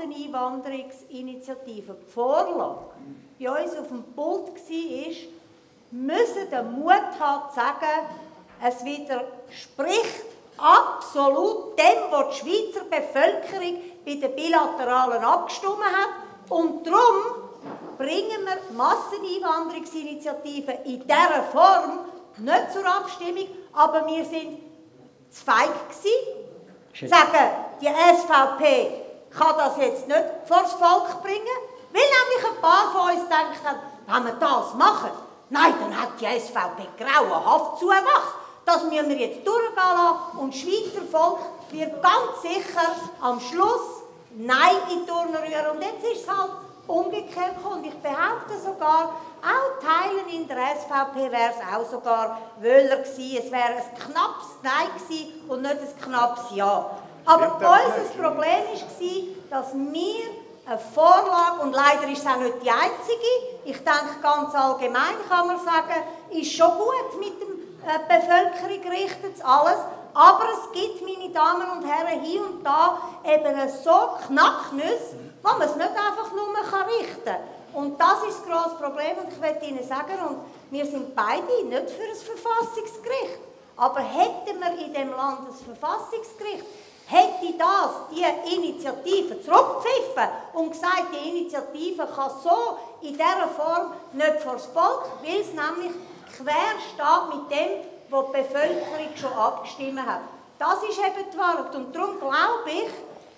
Masseneinwanderungsinitiative, die Vorlage, bei uns auf dem Pult war, müssen den Mut haben zu sagen, es widerspricht absolut dem, was die Schweizer Bevölkerung bei den Bilateralen abgestimmt hat. Und darum bringen wir die Masseneinwanderungsinitiative in dieser Form nicht zur Abstimmung, aber wir sind zu feig gewesen, zu sagen, die SVP kann das jetzt nicht vor das Volk bringen, weil nämlich ein paar von uns denken, wenn wir das machen, nein, dann hat die SVP grauenhaft Zuwachs. Das müssen wir jetzt durchgehen lassen und das Schweizer Volk wird ganz sicher am Schluss Nein in die Turner rühren. Und jetzt ist es halt umgekehrt gekommen. Und ich behaupte sogar, auch Teilen in der SVP wäre es auch sogar wöhler gewesen. Es wäre ein knappes Nein gewesen und nicht ein knappes Ja. Aber unser Problem war, dass wir eine Vorlage, und leider ist es auch nicht die einzige, ich denke ganz allgemein kann man sagen, ist schon gut mit dem Bevölkerung richtet alles, aber es gibt, meine Damen und Herren, hier und da eben so Knacknüsse, wo man es nicht einfach nur richten kann. Und das ist das grosse Problem und ich möchte Ihnen sagen, und wir sind beide nicht für ein Verfassungsgericht, aber hätten wir in diesem Land ein Verfassungsgericht, hätte das die Initiative zurückgepfiffen und gesagt, die Initiative kann so in dieser Form nicht vor das Volk, weil es nämlich quer steht mit dem, was die Bevölkerung schon abgestimmt hat. Das ist eben die Wahrheit. Und darum glaube ich,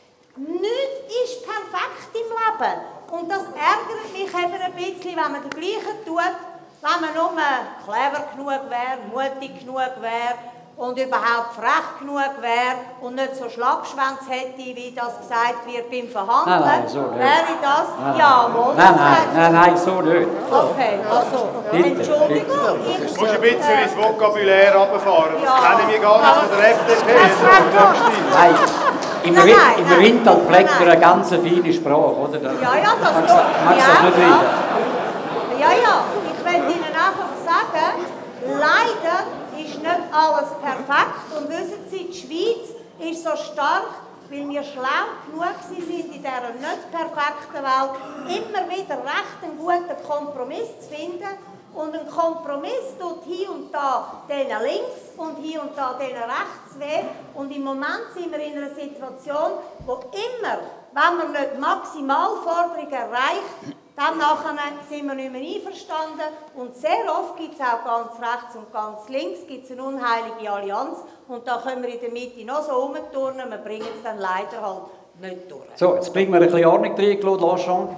nichts ist perfekt im Leben. Und das ärgert mich eben ein bisschen, wenn man das Gleiche tut, wenn man nur clever genug wäre, mutig genug wäre und überhaupt frech genug wäre und nicht so Schlappschwänze hätte, wie das gesagt wird beim Verhandeln. Nein, so nicht. Wäre das? Nein, Jawohl. Nein, so nicht. Okay, also, Entschuldigung. Du musst ein bisschen ins Vokabulär runterfahren. Das Ja. kennen wir gar nicht von der FDP. Nein, im Rintal pflegt man eine ganz feine Sprache, oder? Ja, das magst du nicht reden? Ja, ich will Ihnen einfach sagen, leider ist nicht alles perfekt. Und wissen Sie, die Schweiz ist so stark, weil wir schlau genug sind, in dieser nicht perfekten Welt immer wieder recht einen guten Kompromiss zu finden. Und ein Kompromiss tut hier und da denen links und hier und da denen rechts weh. Und im Moment sind wir in einer Situation, wo immer, wenn man nicht Maximalforderungen erreicht, dann nachher sind wir nicht mehr einverstanden. Und sehr oft gibt es auch ganz rechts und ganz links gibt's eine unheilige Allianz. Und da können wir in der Mitte noch so rumturnen, wir bringen es dann leider halt nicht durch. So, jetzt bringen wir ein bisschen Ordnung rein, Claude Lachon.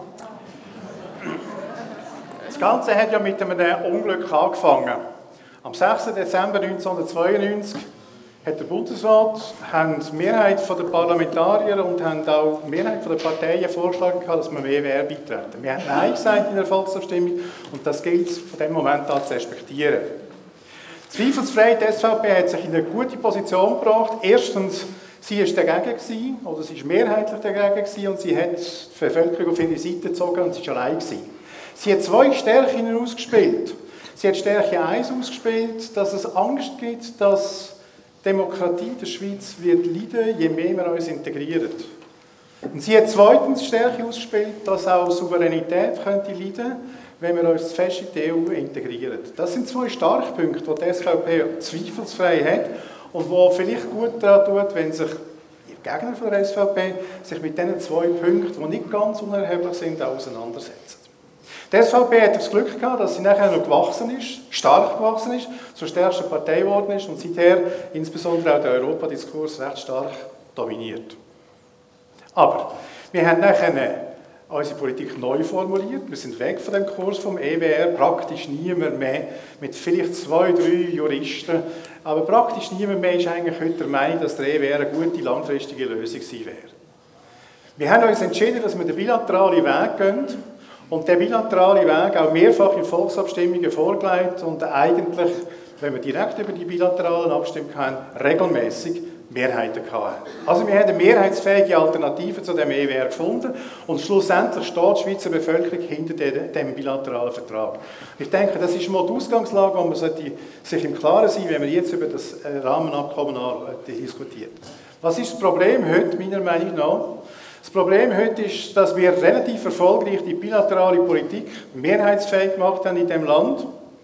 Das Ganze hat ja mit einem Unglück angefangen. Am 6. Dezember 1992 hat der Bundesrat die Mehrheit der Parlamentarier und auch die Mehrheit der Parteien vorgeschlagen, dass wir mehr WR beitreten. Wir haben Nein gesagt in der Volksabstimmung und das gilt von dem Moment an zu respektieren. Zweifelsfrei, die SVP hat sich in eine gute Position gebracht. Erstens, sie war dagegen, oder sie war mehrheitlich dagegen und sie hat die Bevölkerung auf ihre Seite gezogen und sie war allein. Sie hat zwei Stärken ausgespielt. Sie hat Stärke 1 ausgespielt, dass es Angst gibt, dass Demokratie in der Schweiz wird leiden, je mehr wir uns integrieren. Und sie hat zweitens Stärke ausgespielt, dass auch Souveränität könnte leiden, wenn wir uns zu fest in die EU integrieren. Das sind zwei Starkpunkte, die die SVP zweifelsfrei hat und die vielleicht gut daran tut, wenn sich Gegner von der SVP, sich mit diesen 2 Punkten, die nicht ganz unerheblich sind, auseinandersetzen. Die SVP hat das Glück gehabt, dass sie nachher noch gewachsen ist, stark gewachsen ist, zur stärksten Partei geworden ist und seither insbesondere auch der Europadiskurs recht stark dominiert. Aber wir haben nachher unsere Politik neu formuliert. Wir sind weg von dem Kurs vom EWR, praktisch niemand mehr, mit vielleicht 2, 3 Juristen, aber praktisch niemand mehr ist eigentlich heute der Meinung, dass der EWR eine gute langfristige Lösung sein wäre. Wir haben uns entschieden, dass wir den bilateralen Weg gehen und der bilaterale Weg auch mehrfach in Volksabstimmungen vorgelegt und eigentlich, wenn wir direkt über die bilateralen Abstimmungen haben, regelmäßig Mehrheiten hatten. Also wir haben eine mehrheitsfähige Alternative zu dem EWR gefunden und schlussendlich steht die Schweizer Bevölkerung hinter dem bilateralen Vertrag. Ich denke, das ist mal die Ausgangslage, wo man sich im Klaren sein sollte, wenn man jetzt über das Rahmenabkommen diskutiert. Was ist das Problem heute, meiner Meinung nach? Das Problem heute ist, dass wir relativ erfolgreich die bilaterale Politik mehrheitsfähig gemacht haben in diesem Land,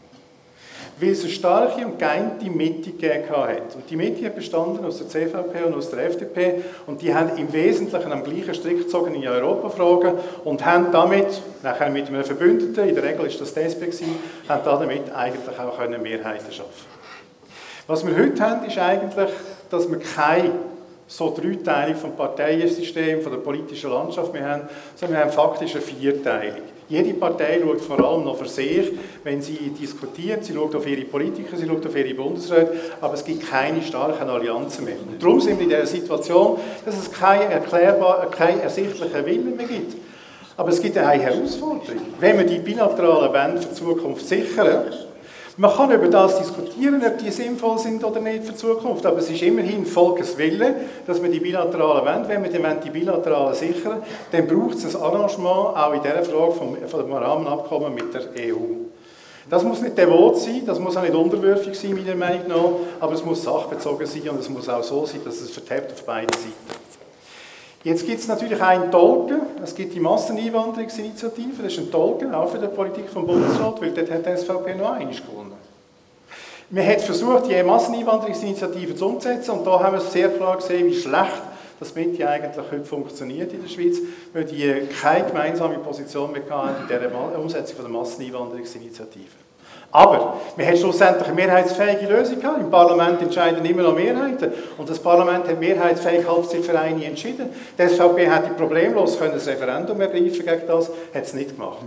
weil es eine starke und geeinte Mitte gegeben hat. Und die Mitte hat bestanden aus der CVP und aus der FDP und die haben im Wesentlichen am gleichen Strick gezogen in Europafragen und haben damit, nachher mit einem Verbündeten, in der Regel ist das die SP gewesen, haben damit eigentlich auch Mehrheiten schaffen. Was wir heute haben, ist eigentlich, dass wir keine so Dreiteilung vom Parteiensystem, von der politischen Landschaft mehr haben, sondern wir haben faktisch eine Vierteilung. Jede Partei schaut vor allem noch für sich, wenn sie diskutiert, sie schaut auf ihre Politiker, sie schaut auf ihre Bundesräte, aber es gibt keine starken Allianzen mehr. Und darum sind wir in der Situation, dass es keinen ersichtlichen Willen mehr gibt. Aber es gibt eine Herausforderung. Wenn wir die bilateralen Bände für die Zukunft sichern, man kann über das diskutieren, ob die sinnvoll sind oder nicht für die Zukunft, aber es ist immerhin Volkeswille, dass wir die bilateralen wollen. Wenn wir die bilateralen sichern, dann braucht es ein Arrangement, auch in dieser Frage vom Rahmenabkommen mit der EU. Das muss nicht devot sein, das muss auch nicht unterwürfig sein, meiner Meinung nach, aber es muss sachbezogen sein und es muss auch so sein, dass es vertagt auf beiden Seiten. Jetzt gibt es natürlich einen Tolken, es gibt die Masseneinwanderungsinitiative, das ist ein Tolken, auch für die Politik vom Bundesrat, weil dort hat die SVP noch einmal gewonnen. Man hat versucht, die Masseneinwanderungsinitiative umzusetzen und da haben wir sehr klar gesehen, wie schlecht das Mitte eigentlich heute funktioniert in der Schweiz, weil die keine gemeinsame Position mehr hatten in der Umsetzung der Masseneinwanderungsinitiative. Aber wir haben schlussendlich eine mehrheitsfähige Lösung gehabt. Im Parlament entscheiden immer noch Mehrheiten. Und das Parlament hat mehrheitsfähig Halbzeitvereine entschieden. Die SVP hätte problemlos ein Referendum ergreifen gegen das, hat es nicht gemacht.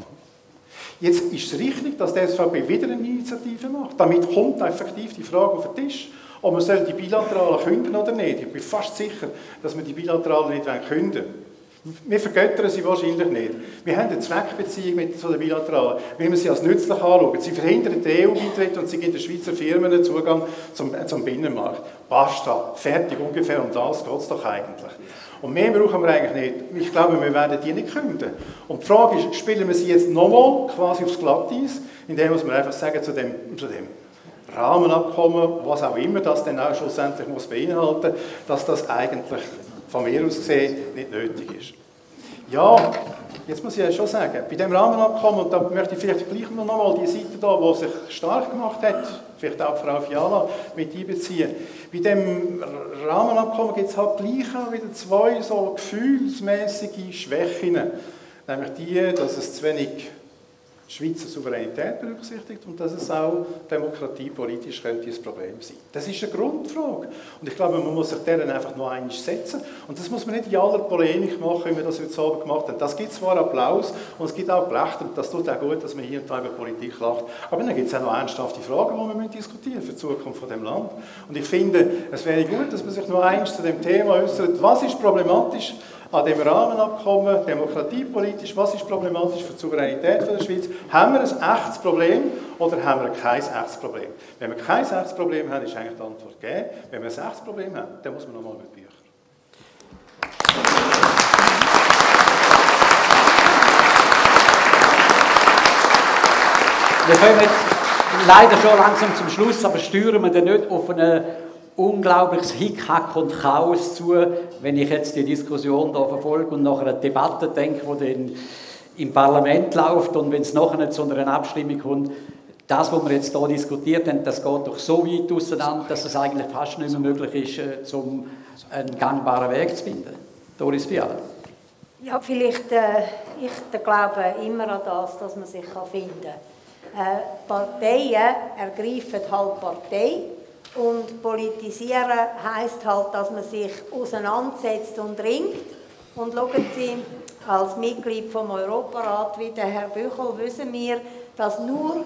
Jetzt ist es richtig, dass die SVP wieder eine Initiative macht. Damit kommt effektiv die Frage auf den Tisch, ob man die Bilateralen künden oder nicht. Ich bin fast sicher, dass wir die Bilateralen nicht künden wollen. Wir vergöttern sie wahrscheinlich nicht. Wir haben eine Zweckbeziehung mit den Bilateralen, weil wir sie als nützlich anschauen. Sie verhindern den EU-Beitritt und sie geben den Schweizer Firmen einen Zugang zum Binnenmarkt. Basta, fertig, ungefähr um das geht es doch eigentlich. Und mehr brauchen wir eigentlich nicht. Ich glaube, wir werden die nicht künden. Und die Frage ist, spielen wir sie jetzt nochmal quasi aufs Glatteis, indem wir einfach sagen, zu dem Rahmenabkommen, was auch immer das dann auch schlussendlich muss beinhalten, dass das eigentlich von mir aus gesehen nicht nötig ist. Ja, jetzt muss ich ja schon sagen, bei dem Rahmenabkommen, und da möchte ich vielleicht gleich noch einmal die Seite da, die sich stark gemacht hat, vielleicht auch Frau Fiala mit einbeziehen. Bei dem Rahmenabkommen gibt es halt gleich auch wieder 2 so gefühlsmäßige Schwächen. Nämlich die, dass es zu wenig Schweizer Souveränität berücksichtigt und dass es auch demokratiepolitisch könnte ein Problem sein. Das ist eine Grundfrage. Und ich glaube, man muss sich deren einfach noch einmal setzen. Und das muss man nicht in aller Polemik machen, wie wir das heute Abend gemacht haben. Das gibt zwar Applaus und es gibt auch Gelächter. Und das tut auch gut, dass man hier und da über Politik lacht. Aber dann gibt es auch noch ernsthafte Fragen, die wir diskutieren müssen für die Zukunft von dem Land. Und ich finde, es wäre gut, dass man sich noch einmal zu dem Thema äußert. Was ist problematisch an dem Rahmenabkommen, demokratiepolitisch, was ist problematisch für die Souveränität der Schweiz? Haben wir ein echtes Problem oder haben wir kein echtes Problem? Wenn wir kein echtes Problem haben, ist eigentlich die Antwort gegeben. Wenn wir ein echtes Problem haben, dann muss man nochmal über die Bücher. Wir kommen leider schon langsam zum Schluss, aber steuern wir dann nicht auf eine unglaubliches Hickhack und Chaos zu, wenn ich jetzt die Diskussion hier verfolge und nach einer Debatte denke, die dann im Parlament läuft und wenn es nachher zu einer Abstimmung kommt, das, was wir jetzt hier diskutiert haben, das geht doch so weit auseinander, dass es eigentlich fast nicht mehr möglich ist, um einen gangbaren Weg zu finden. Doris Fiala. Ja, vielleicht, ich glaube immer an das, dass man sich finden kann. Parteien ergreifen halt Partei und politisieren heisst halt, dass man sich auseinandersetzt und ringt. Und schauen Sie, als Mitglied vom Europarat wie der Herr Büchel wissen wir, dass nur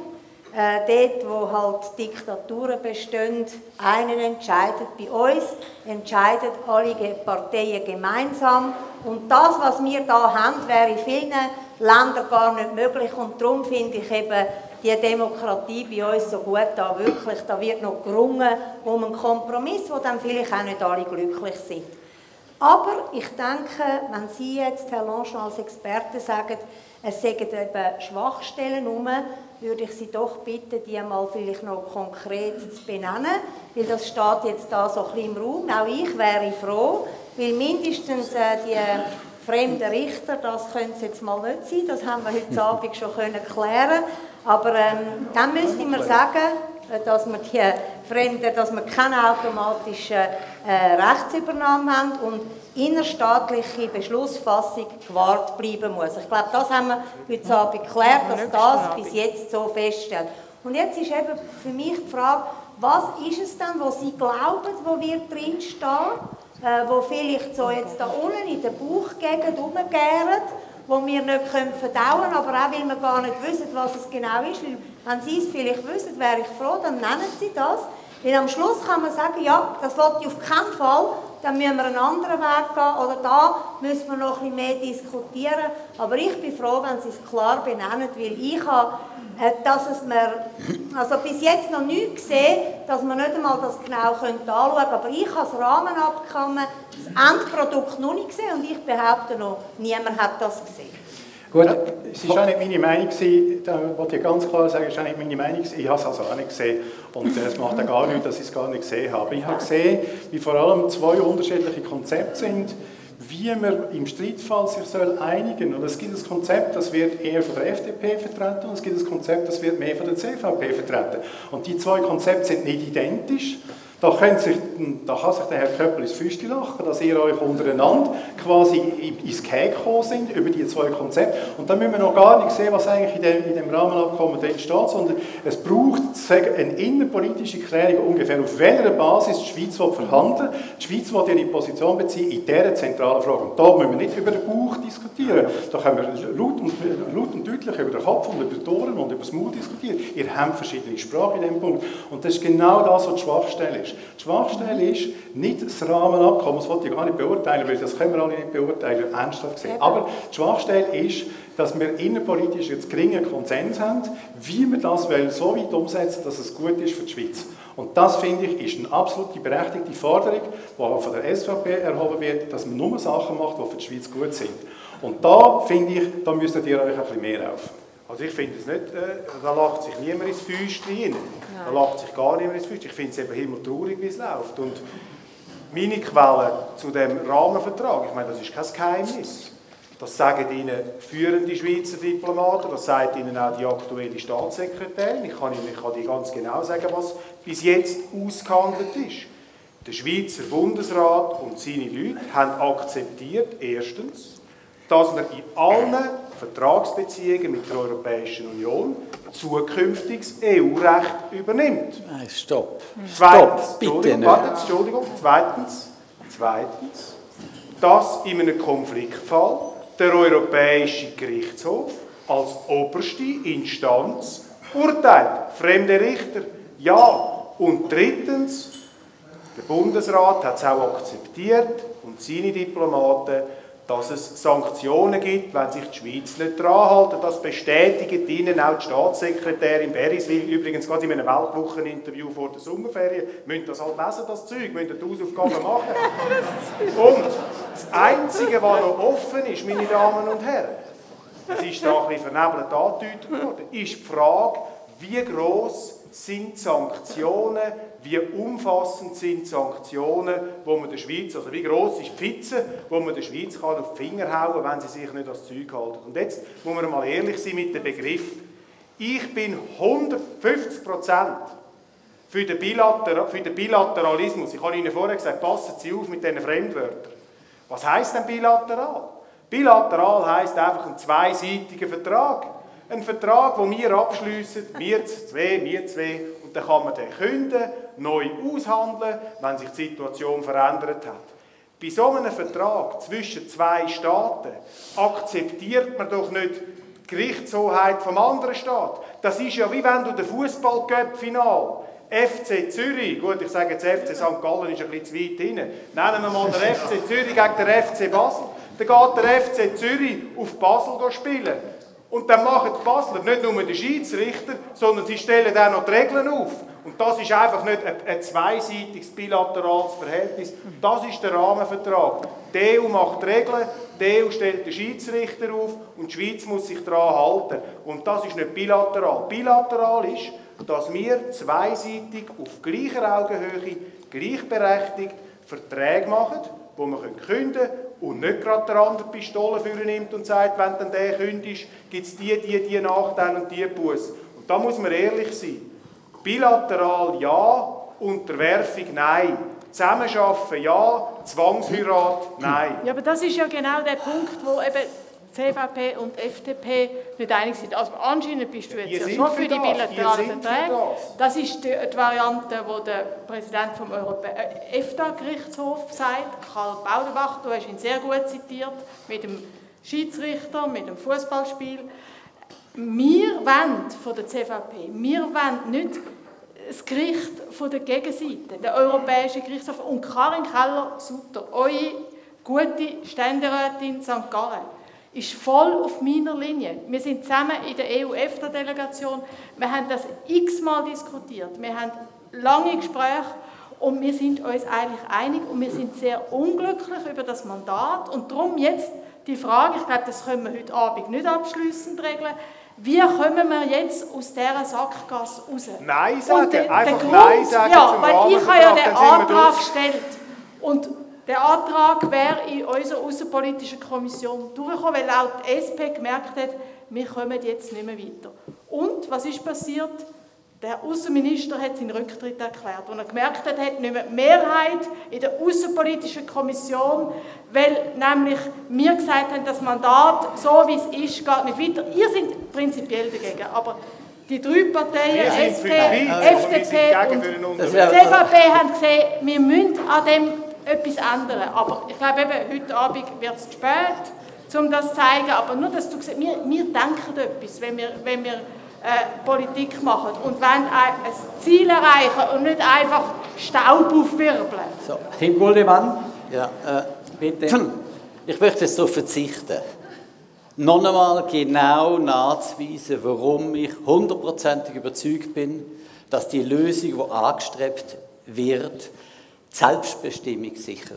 dort, wo halt Diktaturen bestehen, einen entscheidet. Bei uns entscheiden alle Parteien gemeinsam. Und das, was wir da haben, wäre in vielen Ländern gar nicht möglich. Und darum finde ich eben die Demokratie bei uns so gut da wirklich. Da wird noch gerungen um einen Kompromiss, wo dann vielleicht auch nicht alle glücklich sind. Aber ich denke, wenn Sie jetzt, Herr Lange, als Experte sagen, es seien eben Schwachstellen herum, würde ich Sie doch bitten, die mal vielleicht noch konkret zu benennen, weil das steht jetzt da so ein bisschen im Raum. Auch ich wäre froh, weil mindestens die fremden Richter, das könnte es jetzt mal nicht sein, das haben wir heute Abend schon klären. Aber dann müsste man sagen, dass wir die Fremden, dass wir keine automatische Rechtsübernahme haben und innerstaatliche Beschlussfassung gewahrt bleiben muss. Ich glaube, das haben wir heute Abend geklärt, dass das bis jetzt so feststellt. Und jetzt ist eben für mich die Frage, was ist es denn, wo Sie glauben, wo wir drinstehen, wo vielleicht so jetzt da unten in der Bauchgegend rumgären, wo wir nicht verdauen können, aber auch, weil wir gar nicht wissen, was es genau ist. Weil, wenn Sie es vielleicht wissen, wäre ich froh, dann nennen Sie das. Weil am Schluss kann man sagen, ja, das will ich auf keinen Fall, dann müssen wir einen anderen Weg gehen oder da müssen wir noch ein bisschen mehr diskutieren. Aber ich bin froh, wenn Sie es klar benennen, weil ich habe, dass es mir, also bis jetzt noch nichts gesehen, dass wir nicht einmal das genau anschauen können, aber ich habe das Rahmenabkommen, das Endprodukt noch nicht gesehen und ich behaupte noch, niemand hat das gesehen. Gut, es war auch nicht meine Meinung, da wollte ich ganz klar sagen, es war auch nicht meine Meinung, ich habe es also auch nicht gesehen und es macht auch gar nichts, dass ich es gar nicht gesehen habe. Ich habe gesehen, wie vor allem zwei unterschiedliche Konzepte sind, wie man im Streitfall sich einigen soll. Und es gibt ein Konzept, das wird eher von der FDP vertreten und es gibt ein Konzept, das wird mehr von der CVP vertreten. Und die zwei Konzepte sind nicht identisch. Da kann sich der Herr Köppel ins Füßchen lachen, dass ihr euch untereinander quasi ins Gehege gekommen sind über die zwei Konzepte. Und dann müssen wir noch gar nicht sehen, was eigentlich in dem Rahmenabkommen drin steht, sondern es braucht eine innenpolitische Klärung ungefähr, auf welcher Basis die Schweiz verhandeln will. Die Schweiz will ihre Position beziehen in dieser zentralen Frage. Und da müssen wir nicht über den Bauch diskutieren. Da können wir laut und deutlich über den Kopf und über die Ohren und über das Maul diskutieren. Ihr habt verschiedene Sprachen in diesem Punkt. Und das ist genau das, was die Schwachstelle ist. Die Schwachstelle ist nicht das Rahmenabkommen, das wollte ich gar nicht beurteilen, weil das können wir alle nicht beurteilen, ernsthaft gesehen. Aber die Schwachstelle ist, dass wir innenpolitisch jetzt geringen Konsens haben, wie wir das so weit umsetzen, dass es gut ist für die Schweiz. Und das, finde ich, ist eine absolut berechtigte Forderung, die auch von der SVP erhoben wird, dass man nur Sachen macht, die für die Schweiz gut sind. Und da, finde ich, da müsstet ihr euch ein bisschen mehr auf. Also ich finde es nicht, da lacht sich niemand ins Fäustchen rein. Da lacht sich gar niemand ins Fäustchen. Ich finde es eben himmeltraurig, wie es läuft. Und meine Quellen zu dem Rahmenvertrag, ich meine, das ist kein Geheimnis. Das sagen Ihnen führende Schweizer Diplomaten, das sagt Ihnen auch die aktuelle Staatssekretärin. Ich kann Ihnen ganz genau sagen, was bis jetzt ausgehandelt ist. Der Schweizer Bundesrat und seine Leute haben akzeptiert, erstens, dass man in allen Vertragsbeziehungen mit der Europäischen Union zukünftiges EU-Recht übernimmt. Nein, stopp. Zweitens, bitte nicht. Entschuldigung. Zweitens, dass in einem Konfliktfall der Europäische Gerichtshof als oberste Instanz urteilt. Fremde Richter, ja. Und drittens, der Bundesrat hat es auch akzeptiert und seine Diplomaten, dass es Sanktionen gibt, wenn sich die Schweiz nicht daran hält. Das bestätigt Ihnen auch die Staatssekretärin Beriswil, übrigens gerade in einem Weltwocheninterview vor der Sommerferien. Müsst das halt lesen, das Zeug, müsst die Hausaufgaben machen. Und das Einzige, was noch offen ist, meine Damen und Herren, es ist da ein bisschen vernebelt angedeutet worden, ist die Frage, wie gross sind die Sanktionen, wie umfassend sind die Sanktionen, wo man der Schweiz, also wie gross ist die Pfütze, wo man der Schweiz kann auf die Finger hauen kann, wenn sie sich nicht an das Zeug halten. Und jetzt muss man mal ehrlich sein mit dem Begriff. Ich bin 150% für den Bilateralismus. Ich habe Ihnen vorher gesagt, passen Sie auf mit diesen Fremdwörtern. Was heisst denn bilateral? Bilateral heisst einfach ein zweiseitiger Vertrag. Ein Vertrag, den wir abschliessen, wir zwei, und dann kann man den künden, neu aushandeln, wenn sich die Situation verändert hat. Bei so einem Vertrag zwischen zwei Staaten akzeptiert man doch nicht die Gerichtshoheit vom anderen Staat. Das ist ja wie wenn du den Fußball-Cup-Final FC Zürich, gut, ich sage jetzt FC St. Gallen ist ein bisschen zu weit hinten. Nehmen wir mal den FC Zürich gegen den FC Basel. Dann geht der FC Zürich auf Basel spielen. Und dann machen die Basler nicht nur den Schiedsrichter, sondern sie stellen auch noch die Regeln auf. Und das ist einfach nicht ein zweiseitiges bilaterales Verhältnis. Das ist der Rahmenvertrag. Die EU macht die Regeln, die EU stellt den Schiedsrichter auf und die Schweiz muss sich daran halten. Und das ist nicht bilateral. Bilateral ist, dass wir zweiseitig auf gleicher Augenhöhe, gleichberechtigt Verträge machen, wo wir künden können und nicht gerade der andere Pistole nimmt und sagt, wenn dann der kündigt, gibt es die Nachteile und die Busse. Und da muss man ehrlich sein. Bilateral ja, Unterwerfung nein. Zusammenarbeiten ja, Zwangsheirat nein. Ja, aber das ist ja genau der Punkt, wo eben CVP und FDP nicht einig sind. Also anscheinend bist du jetzt ja schon für die bilateralen Verträge. Das ist die Variante, die der Präsident vom EFTA-Gerichtshof sagt, Karl Baudenbach, du hast ihn sehr gut zitiert, mit dem Schiedsrichter, mit dem Fußballspiel. Wir wollen von der CVP, wir wollen nicht das Gericht von der Gegenseite, der Europäische Gerichtshof. Und Karin Keller-Sutter, eure gute Ständerätin St. Gallen, ist voll auf meiner Linie. Wir sind zusammen in der EU-EFTA-Delegation. Wir haben das x-mal diskutiert. Wir haben lange Gespräche und wir sind uns eigentlich einig und wir sind sehr unglücklich über das Mandat. Und darum jetzt die Frage, ich glaube, das können wir heute Abend nicht abschliessend regeln, wie kommen wir jetzt aus dieser Sackgasse raus? Nein sagen, einfach Nein sagen ja, weil ich habe ja den Antrag gestellt und der Antrag wäre in unserer außenpolitischen Kommission durchgekommen, weil auch die SP gemerkt hat, wir kommen jetzt nicht mehr weiter. Und was ist passiert? Der Außenminister hat seinen Rücktritt erklärt, und er gemerkt hat, er hat nicht mehr die Mehrheit in der außenpolitischen Kommission, weil nämlich wir gesagt haben, das Mandat, so wie es ist, geht nicht weiter. Ihr seid prinzipiell dagegen, aber die drei Parteien, SP, FDP und CVP, haben gesehen, wir müssen an dem etwas ändern. Aber ich glaube, eben, heute Abend wird es zu spät, um das zu zeigen. Aber nur, dass du siehst, wir denken etwas, wenn wir Politik machen und wollen ein Ziel erreichen und nicht einfach Staub aufwirbeln. So, Tim Guldemann. Ja, bitte. Ich möchte jetzt darauf verzichten, noch einmal genau nachzuweisen, warum ich 100%ig überzeugt bin, dass die Lösung, die angestrebt wird, die Selbstbestimmung sichert.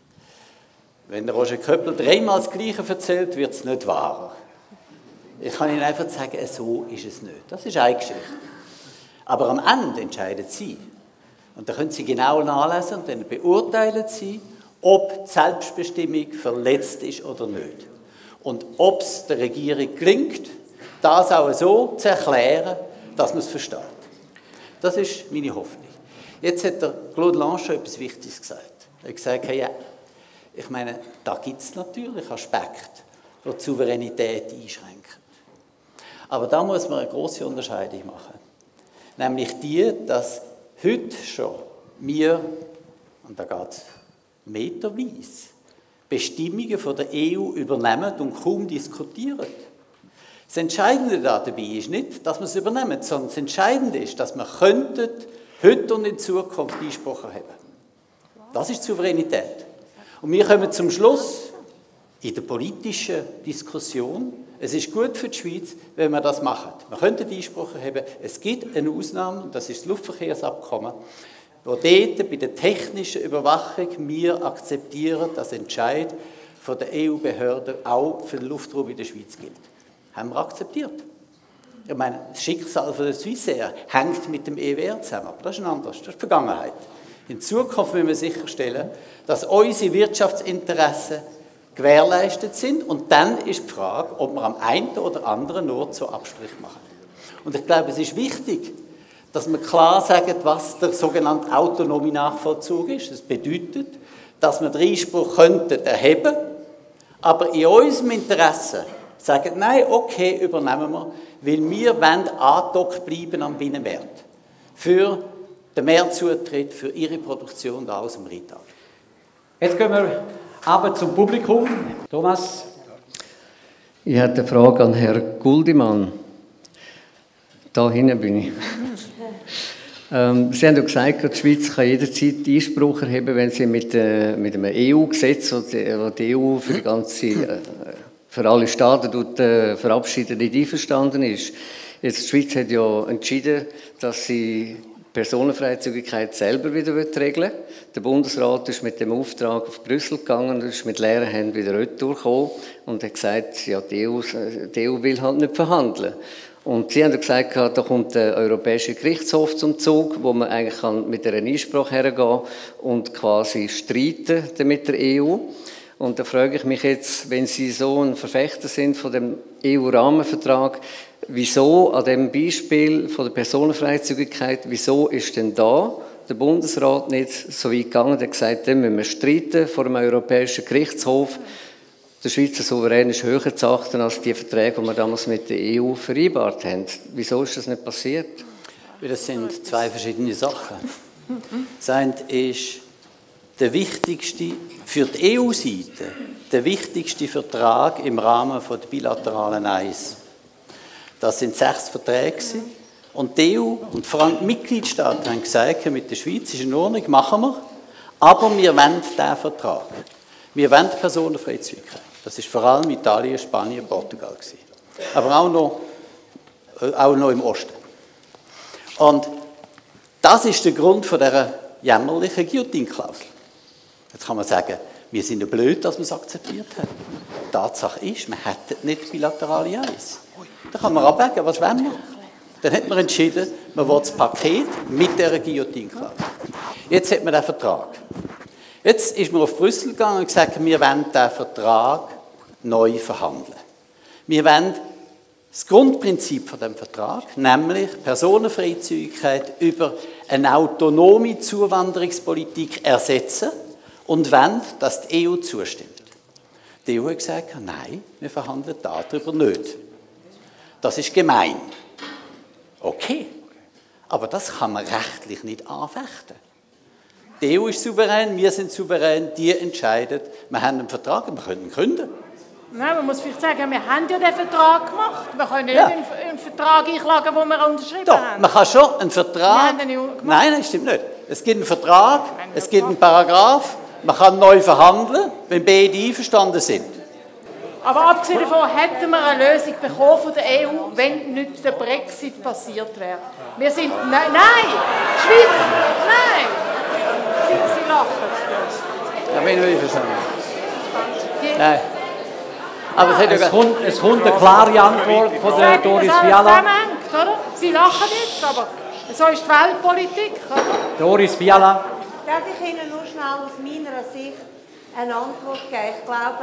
Wenn der Roger Köppel dreimal das Gleiche erzählt, wird es nicht wahr. Ich kann Ihnen einfach sagen, so ist es nicht. Das ist eine Geschichte. Aber am Ende entscheiden Sie. Und da können Sie genau nachlesen und dann beurteilen Sie, ob die Selbstbestimmung verletzt ist oder nicht. Und ob es der Regierung gelingt, das auch so zu erklären, dass man es versteht. Das ist meine Hoffnung. Jetzt hat der Claude Lange schon etwas Wichtiges gesagt. Er hat gesagt, hey, ja, ich meine, da gibt es natürlich Aspekte, die die Souveränität einschränken. Aber da muss man eine grosse Unterscheidung machen. Nämlich die, dass heute schon wir, und da geht es meterweise, Bestimmungen von der EU übernehmen und kaum diskutieren. Das Entscheidende dabei ist nicht, dass wir es übernehmen, sondern das Entscheidende ist, dass wir könnten, heute und in Zukunft Einspruch erheben. Das ist die Souveränität. Und wir kommen zum Schluss in der politischen Diskussion, es ist gut für die Schweiz, wenn wir das machen. Wir könnten Einspruch erheben. Es gibt eine Ausnahme, das ist das Luftverkehrsabkommen, wo dort bei der technischen Überwachung wir akzeptieren, dass Entscheid von der EU-Behörde auch für den Luftraum in der Schweiz gilt. Haben wir akzeptiert. Ich meine, das Schicksal von der Swissair hängt mit dem EWR zusammen, aber das ist ein anderes, das ist die Vergangenheit. In Zukunft müssen wir sicherstellen, dass unsere Wirtschaftsinteressen gewährleistet sind, und dann ist die Frage, ob wir am einen oder anderen Ort so Abstrich machen. Und ich glaube, es ist wichtig, dass wir klar sagen, was der sogenannte autonome Nachvollzug ist. Das bedeutet, dass wir den Einspruch könnten erheben, aber in unserem Interesse sagen, nein, okay, übernehmen wir, weil wir wollen andockt bleiben am Binnenmarkt. Für den Mehrzutritt, für ihre Produktion da aus dem Rital. Jetzt gehen wir aber zum Publikum. Thomas? Ich hätte eine Frage an Herrn Guldimann. Da hinten bin ich. Sie haben ja gesagt, die Schweiz kann jederzeit Einspruch erheben, wenn sie mit einem EU-Gesetz, das die EU für alle Staaten verabschiedet, nicht einverstanden ist. Jetzt, die Schweiz hat ja entschieden, dass sie Personenfreizügigkeit selber wieder regeln will. Der Bundesrat ist mit dem Auftrag auf Brüssel gegangen und ist mit leeren Händen wieder retour gekommen und hat gesagt, ja, die EU will halt nicht verhandeln. Und Sie haben gesagt, da kommt der Europäische Gerichtshof zum Zug, wo man eigentlich mit einer Einsprache hergehen und quasi streiten mit der EU. Und da frage ich mich jetzt, wenn Sie so ein Verfechter sind von dem EU-Rahmenvertrag, wieso an dem Beispiel von der Personenfreizügigkeit, wieso ist denn da der Bundesrat nicht so weit gegangen und hat gesagt, dann müssen wir streiten vor dem Europäischen Gerichtshof. Der Schweizer Souverän ist höher zu achten als die Verträge, die wir damals mit der EU vereinbart haben. Wieso ist das nicht passiert? Das sind zwei verschiedene Sachen. Das eine ist der wichtigste, für die EU-Seite, der wichtigste Vertrag im Rahmen der bilateralen Eis. Das sind 6 Verträge. Und die EU und vor allem die Mitgliedstaaten haben gesagt, mit der Schweiz ist in Ordnung, machen wir. Aber wir wollen diesen Vertrag. Wir wollen Personenfreizügigkeit. Das ist vor allem Italien, Spanien, Portugal gewesen. Aber auch noch im Osten. Und das ist der Grund von dieser jämmerlichen Guillotine-Klausel. Jetzt kann man sagen, wir sind ja blöd, dass wir es akzeptiert haben. Die Tatsache ist, wir hätten nicht bilaterale Eis. Da kann man abwägen, was wollen wir. Dann hat man entschieden, man will das Paket mit dieser Guillotine-Klausel. Jetzt hat man den Vertrag. Jetzt ist man auf Brüssel gegangen und gesagt, wir wollen diesen Vertrag neu verhandeln. Wir wollen das Grundprinzip von dem Vertrag, nämlich Personenfreizügigkeit über eine autonome Zuwanderungspolitik ersetzen und wollen, dass die EU zustimmt. Die EU hat gesagt, nein, wir verhandeln darüber nicht. Das ist gemein. Okay, aber das kann man rechtlich nicht anfechten. Die EU ist souverän, wir sind souverän, die entscheiden, wir haben einen Vertrag und wir können ihn künden. Nein, man muss vielleicht sagen, wir haben ja den Vertrag gemacht. Wir können nicht einen Vertrag einklagen, den wir unterschrieben haben. Man kann schon einen Vertrag... Nein, das stimmt nicht. Es gibt einen Vertrag, es gibt einen Paragraph, man kann neu verhandeln, wenn beide einverstanden sind. Aber abgesehen davon hätten wir eine Lösung bekommen von der EU, wenn nicht der Brexit passiert wäre. Wir sind... Nein! Die Schweiz! Nein! Sie lachen. Ja, bin ich verstanden. Nein. Aber es kommt eine klare Antwort von der Doris Fiala. Oder? Sie lachen jetzt, aber so ist die Weltpolitik. Oder? Doris Fiala. Darf ich Ihnen nur schnell aus meiner Sicht eine Antwort geben? Ich glaube,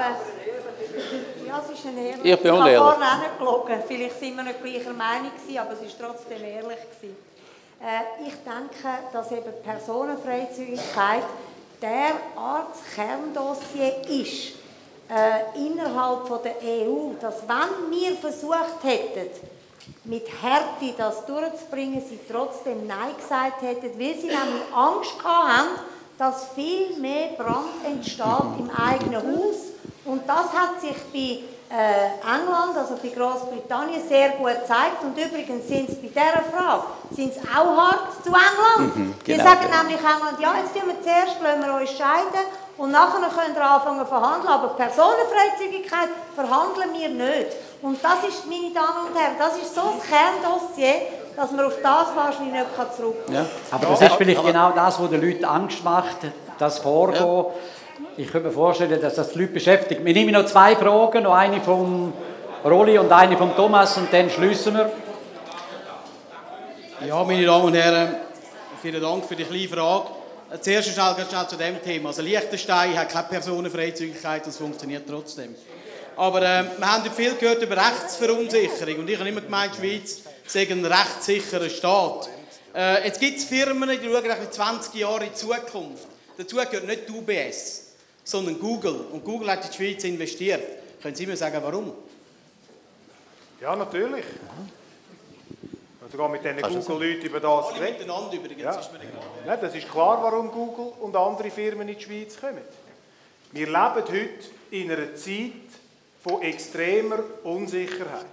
ja, es ist eine ehrliche. Ich bin unehrlich. Ich habe unehrlich. vorhin nicht gelogen. Vielleicht sind wir nicht gleicher Meinung gewesen, aber es war trotzdem ehrlich gewesen. Ich denke, dass eben Personenfreizügigkeit derart Kerndossier ist innerhalb von der EU, dass wenn wir versucht hätten, mit Härte das durchzubringen, sie trotzdem Nein gesagt hätten, weil sie nämlich Angst haben, dass viel mehr Brand entsteht im eigenen Haus. Und das hat sich bei England, also bei Großbritannien, sehr gut gezeigt. Und übrigens sind es bei dieser Frage auch hart zu England. Die sagen nämlich England, ja, jetzt lassen wir uns scheiden und nachher können wir anfangen zu verhandeln. Aber Personenfreizügigkeit verhandeln wir nicht. Und das ist, meine Damen und Herren, das ist so ein Kerndossier, dass man auf das wahrscheinlich nicht zurück kann. Ja. Aber das ist vielleicht genau das, was den Leuten Angst macht, das Vorgehen. Ja. Ich könnte mir vorstellen, dass das die Leute beschäftigt. Wir nehmen noch 2 Fragen, noch eine vom Rolli und eine vom Thomas und dann schließen wir. Ja, meine Damen und Herren, vielen Dank für die kleine Frage. Zuerst schnell zu dem Thema. Also Liechtenstein hat keine Personenfreizügigkeit, das funktioniert trotzdem. Aber wir haben viel gehört über Rechtsverunsicherung und ich habe immer gemeint, die Schweiz sei ein rechtssicherer Staat. Jetzt gibt es Firmen, die schauen 20 Jahre in die Zukunft. Dazu gehört nicht die UBS, sondern Google. Und Google hat in die Schweiz investiert. Können Sie mir sagen, warum? Ja, natürlich. Und sogar mit diesen Google-Leuten über das Alle miteinander übrigens, ja. ist mir egal. Ja, das ist klar, warum Google und andere Firmen in die Schweiz kommen. Wir leben heute in einer Zeit von extremer Unsicherheit.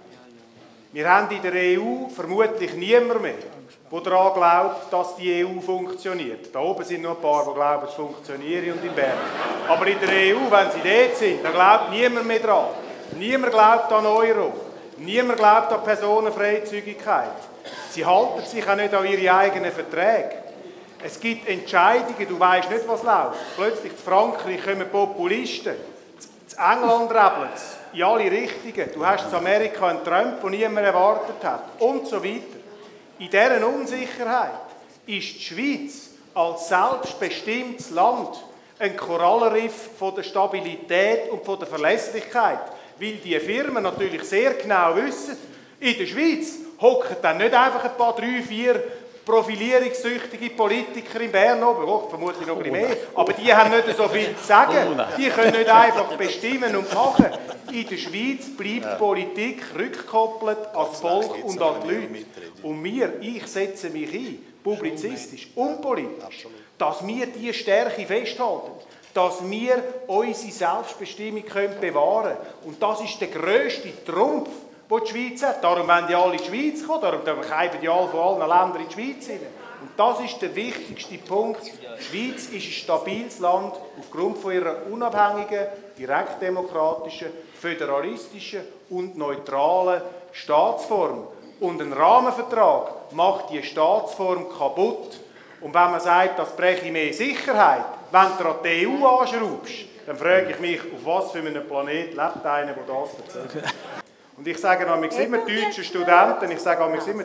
Wir haben in der EU vermutlich niemand mehr, der daran glaubt, dass die EU funktioniert. Da oben sind noch ein paar, die glauben, es funktioniert und in Bern. Aber in der EU, wenn sie dort sind, da glaubt niemand mehr dran. Niemand glaubt an Euro. Niemand glaubt an Personenfreizügigkeit. Sie halten sich auch nicht an ihre eigenen Verträge. Es gibt Entscheidungen, du weißt nicht, was läuft. Plötzlich in Frankreich kommen Populisten. In England rebeln sie in alle Richtungen. Du hast in Amerika einen Trump, den niemand erwartet hat. Und so weiter. In dieser Unsicherheit ist die Schweiz als selbstbestimmtes Land ein Korallenriff von der Stabilität und von der Verlässlichkeit. Weil die Firmen natürlich sehr genau wissen, in der Schweiz hocken dann nicht einfach ein paar 3, 4 profilierungssüchtige Politiker in Bern oben, vermutlich noch ein bisschen mehr, aber die haben nicht so viel zu sagen. Die können nicht einfach bestimmen und machen. In der Schweiz bleibt Politik rückgekoppelt an das Volk und an die Leute. Und ich setze mich ein, publizistisch, unpolitisch, dass wir diese Stärke festhalten. Dass wir unsere Selbstbestimmung bewahren können. Und das ist der grösste Trumpf, den die Schweiz hat. Darum wollen die alle in die Schweiz kommen, darum kommen die alle von allen Ländern in die Schweiz hinein. Und das ist der wichtigste Punkt. Die Schweiz ist ein stabiles Land aufgrund von ihrer unabhängigen, direktdemokratischen, föderalistischen und neutralen Staatsform. Und ein Rahmenvertrag macht diese Staatsform kaputt. Und wenn man sagt, das breche mehr Sicherheit, wenn du an die EU anschraubst, dann frage ich mich, auf was für einem Planet lebt einer, der das erzählt. Und ich sage immer deutschen Studenten, wenn sie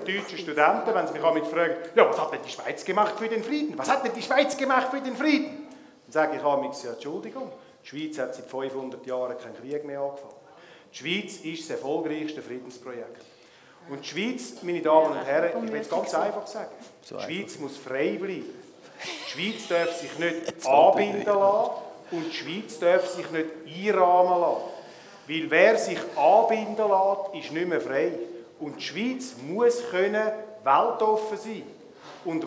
mich fragen, ja, was hat denn die Schweiz gemacht für den Frieden? Was hat denn die Schweiz gemacht für den Frieden? Dann sage ich ja, Entschuldigung, die Schweiz hat seit 500 Jahren keinen Krieg mehr angefangen. Die Schweiz ist das erfolgreichste Friedensprojekt. Und die Schweiz, meine Damen und Herren, ich will es ganz einfach sagen, die Schweiz muss frei bleiben. Die Schweiz darf sich nicht anbinden lassen und die Schweiz darf sich nicht einrahmen lassen. Weil wer sich anbinden lässt, ist nicht mehr frei. Und die Schweiz muss weltoffen sein. Und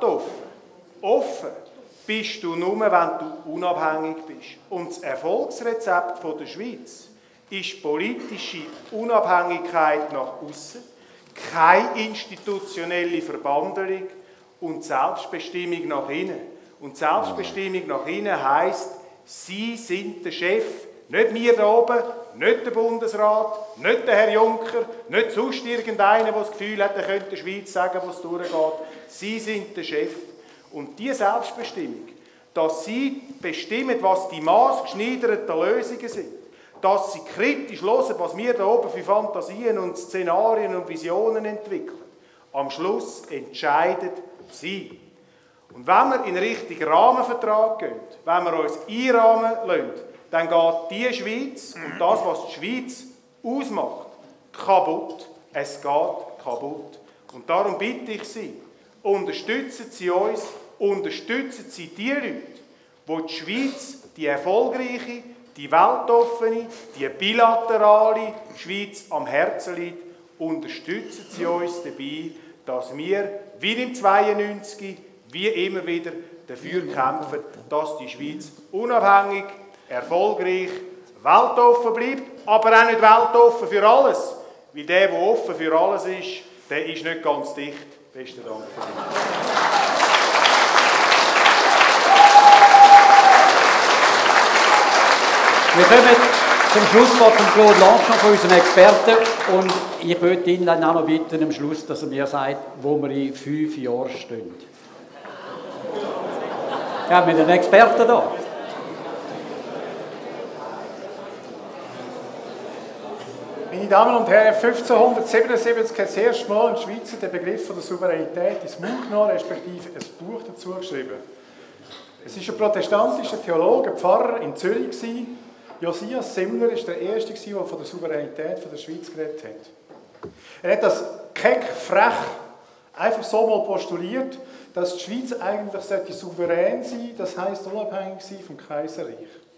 offen bist du nur, wenn du unabhängig bist. Und das Erfolgsrezept der Schweiz ist politische Unabhängigkeit nach außen, keine institutionelle Verbandelung und Selbstbestimmung nach innen. Und Selbstbestimmung nach innen heisst, Sie sind der Chef, nicht wir da oben, nicht der Bundesrat, nicht der Herr Juncker, nicht sonst irgendeiner, der das Gefühl hat, er könnte der Schweiz sagen, was durchgeht. Sie sind der Chef. Und diese Selbstbestimmung, dass Sie bestimmen, was die maßgeschneiderten Lösungen sind, dass Sie kritisch hören, was wir da oben für Fantasien und Szenarien und Visionen entwickeln. Am Schluss entscheidet Sie. Und wenn wir in Richtung Rahmenvertrag gehen, wenn wir uns einrahmen lassen, dann geht die Schweiz und das, was die Schweiz ausmacht, kaputt. Es geht kaputt. Und darum bitte ich Sie, unterstützen Sie uns, unterstützen Sie die Leute, die die Schweiz, die erfolgreiche, die weltoffene, die bilaterale Schweiz am Herzen liegt, unterstützen Sie uns dabei, dass wir, wie im 92, wie immer wieder dafür kämpfen, dass die Schweiz unabhängig, erfolgreich, weltoffen bleibt, aber auch nicht weltoffen für alles. Weil der offen für alles ist, der ist nicht ganz dicht. Besten Dank für dich. Wir kommen zum Schlusswort von Claude Lange, von unseren Experten. Und ich würde Ihnen dann auch noch bitten, am Schluss, dass er mir sagt, wo wir in 5 Jahren stehen. Ja, mit den Experten da. Meine Damen und Herren, 1577 hat das erste Mal ein Schweizer den Begriff von der Souveränität ins Mund genommen, respektive ein Buch dazu geschrieben. Es war ein protestantischer Theologe, ein Pfarrer in Zürich. Josias Simmler war der Erste, der von der Souveränität der Schweiz geredet hat. Er hat das keck, frech, einfach so mal postuliert, dass die Schweiz eigentlich souverän sein sollte, das heisst unabhängig sein vom Kaiserreich.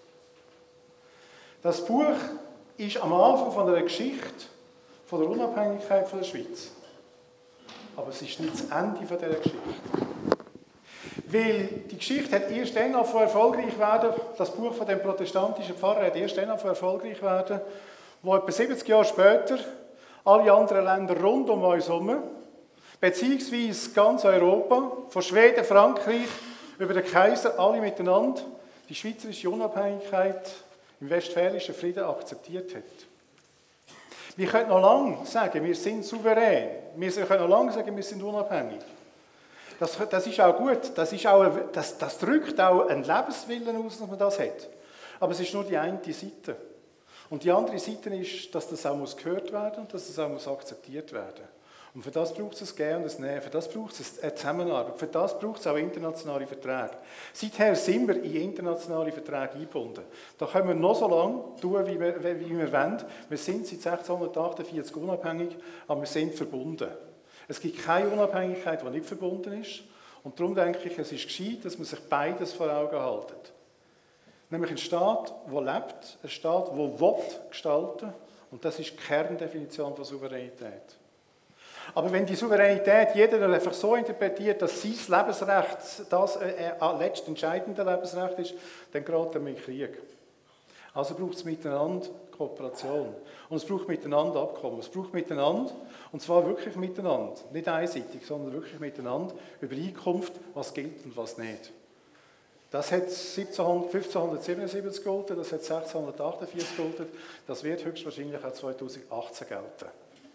Das Buch ist am Anfang von einer Geschichte von der Unabhängigkeit von der Schweiz. Aber es ist nicht das Ende von dieser Geschichte. Weil die Geschichte hat erst dann erfolgreich werden, das Buch von dem protestantischen Pfarrer hat erst dann erfolgreich werden, wo etwa 70 Jahre später alle anderen Länder rund um uns herum, beziehungsweise ganz Europa, von Schweden, Frankreich, über den Kaiser, alle miteinander, die schweizerische Unabhängigkeit im Westfälischen Frieden akzeptiert hat. Wir können noch lange sagen, wir sind souverän. Wir können noch lange sagen, wir sind unabhängig. Das ist auch gut. Das drückt auch einen Lebenswillen aus, dass man das hat. Aber es ist nur die eine Seite. Und die andere Seite ist, dass das auch gehört werden muss und dass das auch akzeptiert werden muss. Und für das braucht es ein Gehen und ein Nehmen, für das braucht es eine Zusammenarbeit, für das braucht es auch internationale Verträge. Seither sind wir in internationale Verträge eingebunden. Da können wir noch so lange tun, wie wir wollen. Wir sind seit 1648 unabhängig, aber wir sind verbunden. Es gibt keine Unabhängigkeit, die nicht verbunden ist. Und darum denke ich, es ist gescheit, dass man sich beides vor Augen hält. Nämlich ein Staat, der lebt, ein Staat, der gestalten will. Und das ist die Kerndefinition von Souveränität. Aber wenn die Souveränität jeder einfach so interpretiert, dass sein Lebensrecht das letzte entscheidende Lebensrecht ist, dann gerät er in Krieg. Also braucht es miteinander Kooperation. Und es braucht miteinander Abkommen. Es braucht miteinander, und zwar wirklich miteinander. Nicht einseitig, sondern wirklich miteinander. Übereinkunft, was gilt und was nicht. Das hat 1577 gegolten, das hat 1648 gegolten. Das wird höchstwahrscheinlich auch 2018 gelten.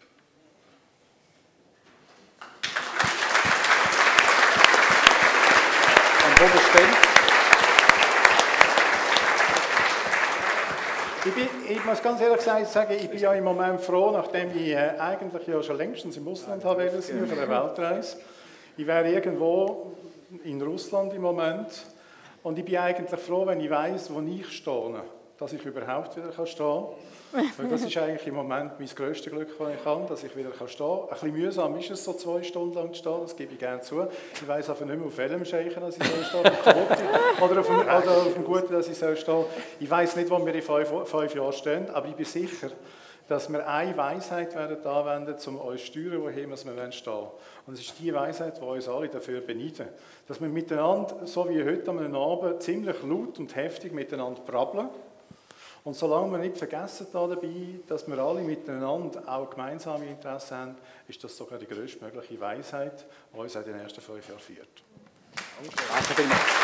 Ich muss ganz ehrlich sagen, ich bin ja im Moment froh, nachdem ich eigentlich ja schon längstens im Ausland habe auf einer Weltreise. Ich wäre irgendwo in Russland im Moment und ich bin eigentlich froh, wenn ich weiss, wo ich stehe, dass ich überhaupt wieder stehen kann. Weil das ist eigentlich im Moment mein grösstes Glück, das ich kann, dass ich wieder stehen kann. Ein bisschen mühsam ist es, so 2 Stunden lang zu stehen, das gebe ich gerne zu. Ich weiss einfach nicht mehr, auf welchem Scheichen ich stehen soll, oder auf dem Guten, dass ich stehen soll. Ich weiss nicht, wo wir in 5 Jahren stehen, aber ich bin sicher, dass wir eine Weisheit werden anwenden, um uns zu steuern, wohin wir stehen wollen. Und es ist die Weisheit, die uns alle dafür beneiden. Dass wir miteinander, so wie heute am Abend, ziemlich laut und heftig miteinander brabbeln. Und solange wir nicht vergessen dabei, dass wir alle miteinander auch gemeinsame Interessen haben, ist das sogar die grösstmögliche Weisheit, die uns in den ersten 5 Jahren führt. Danke vielmals.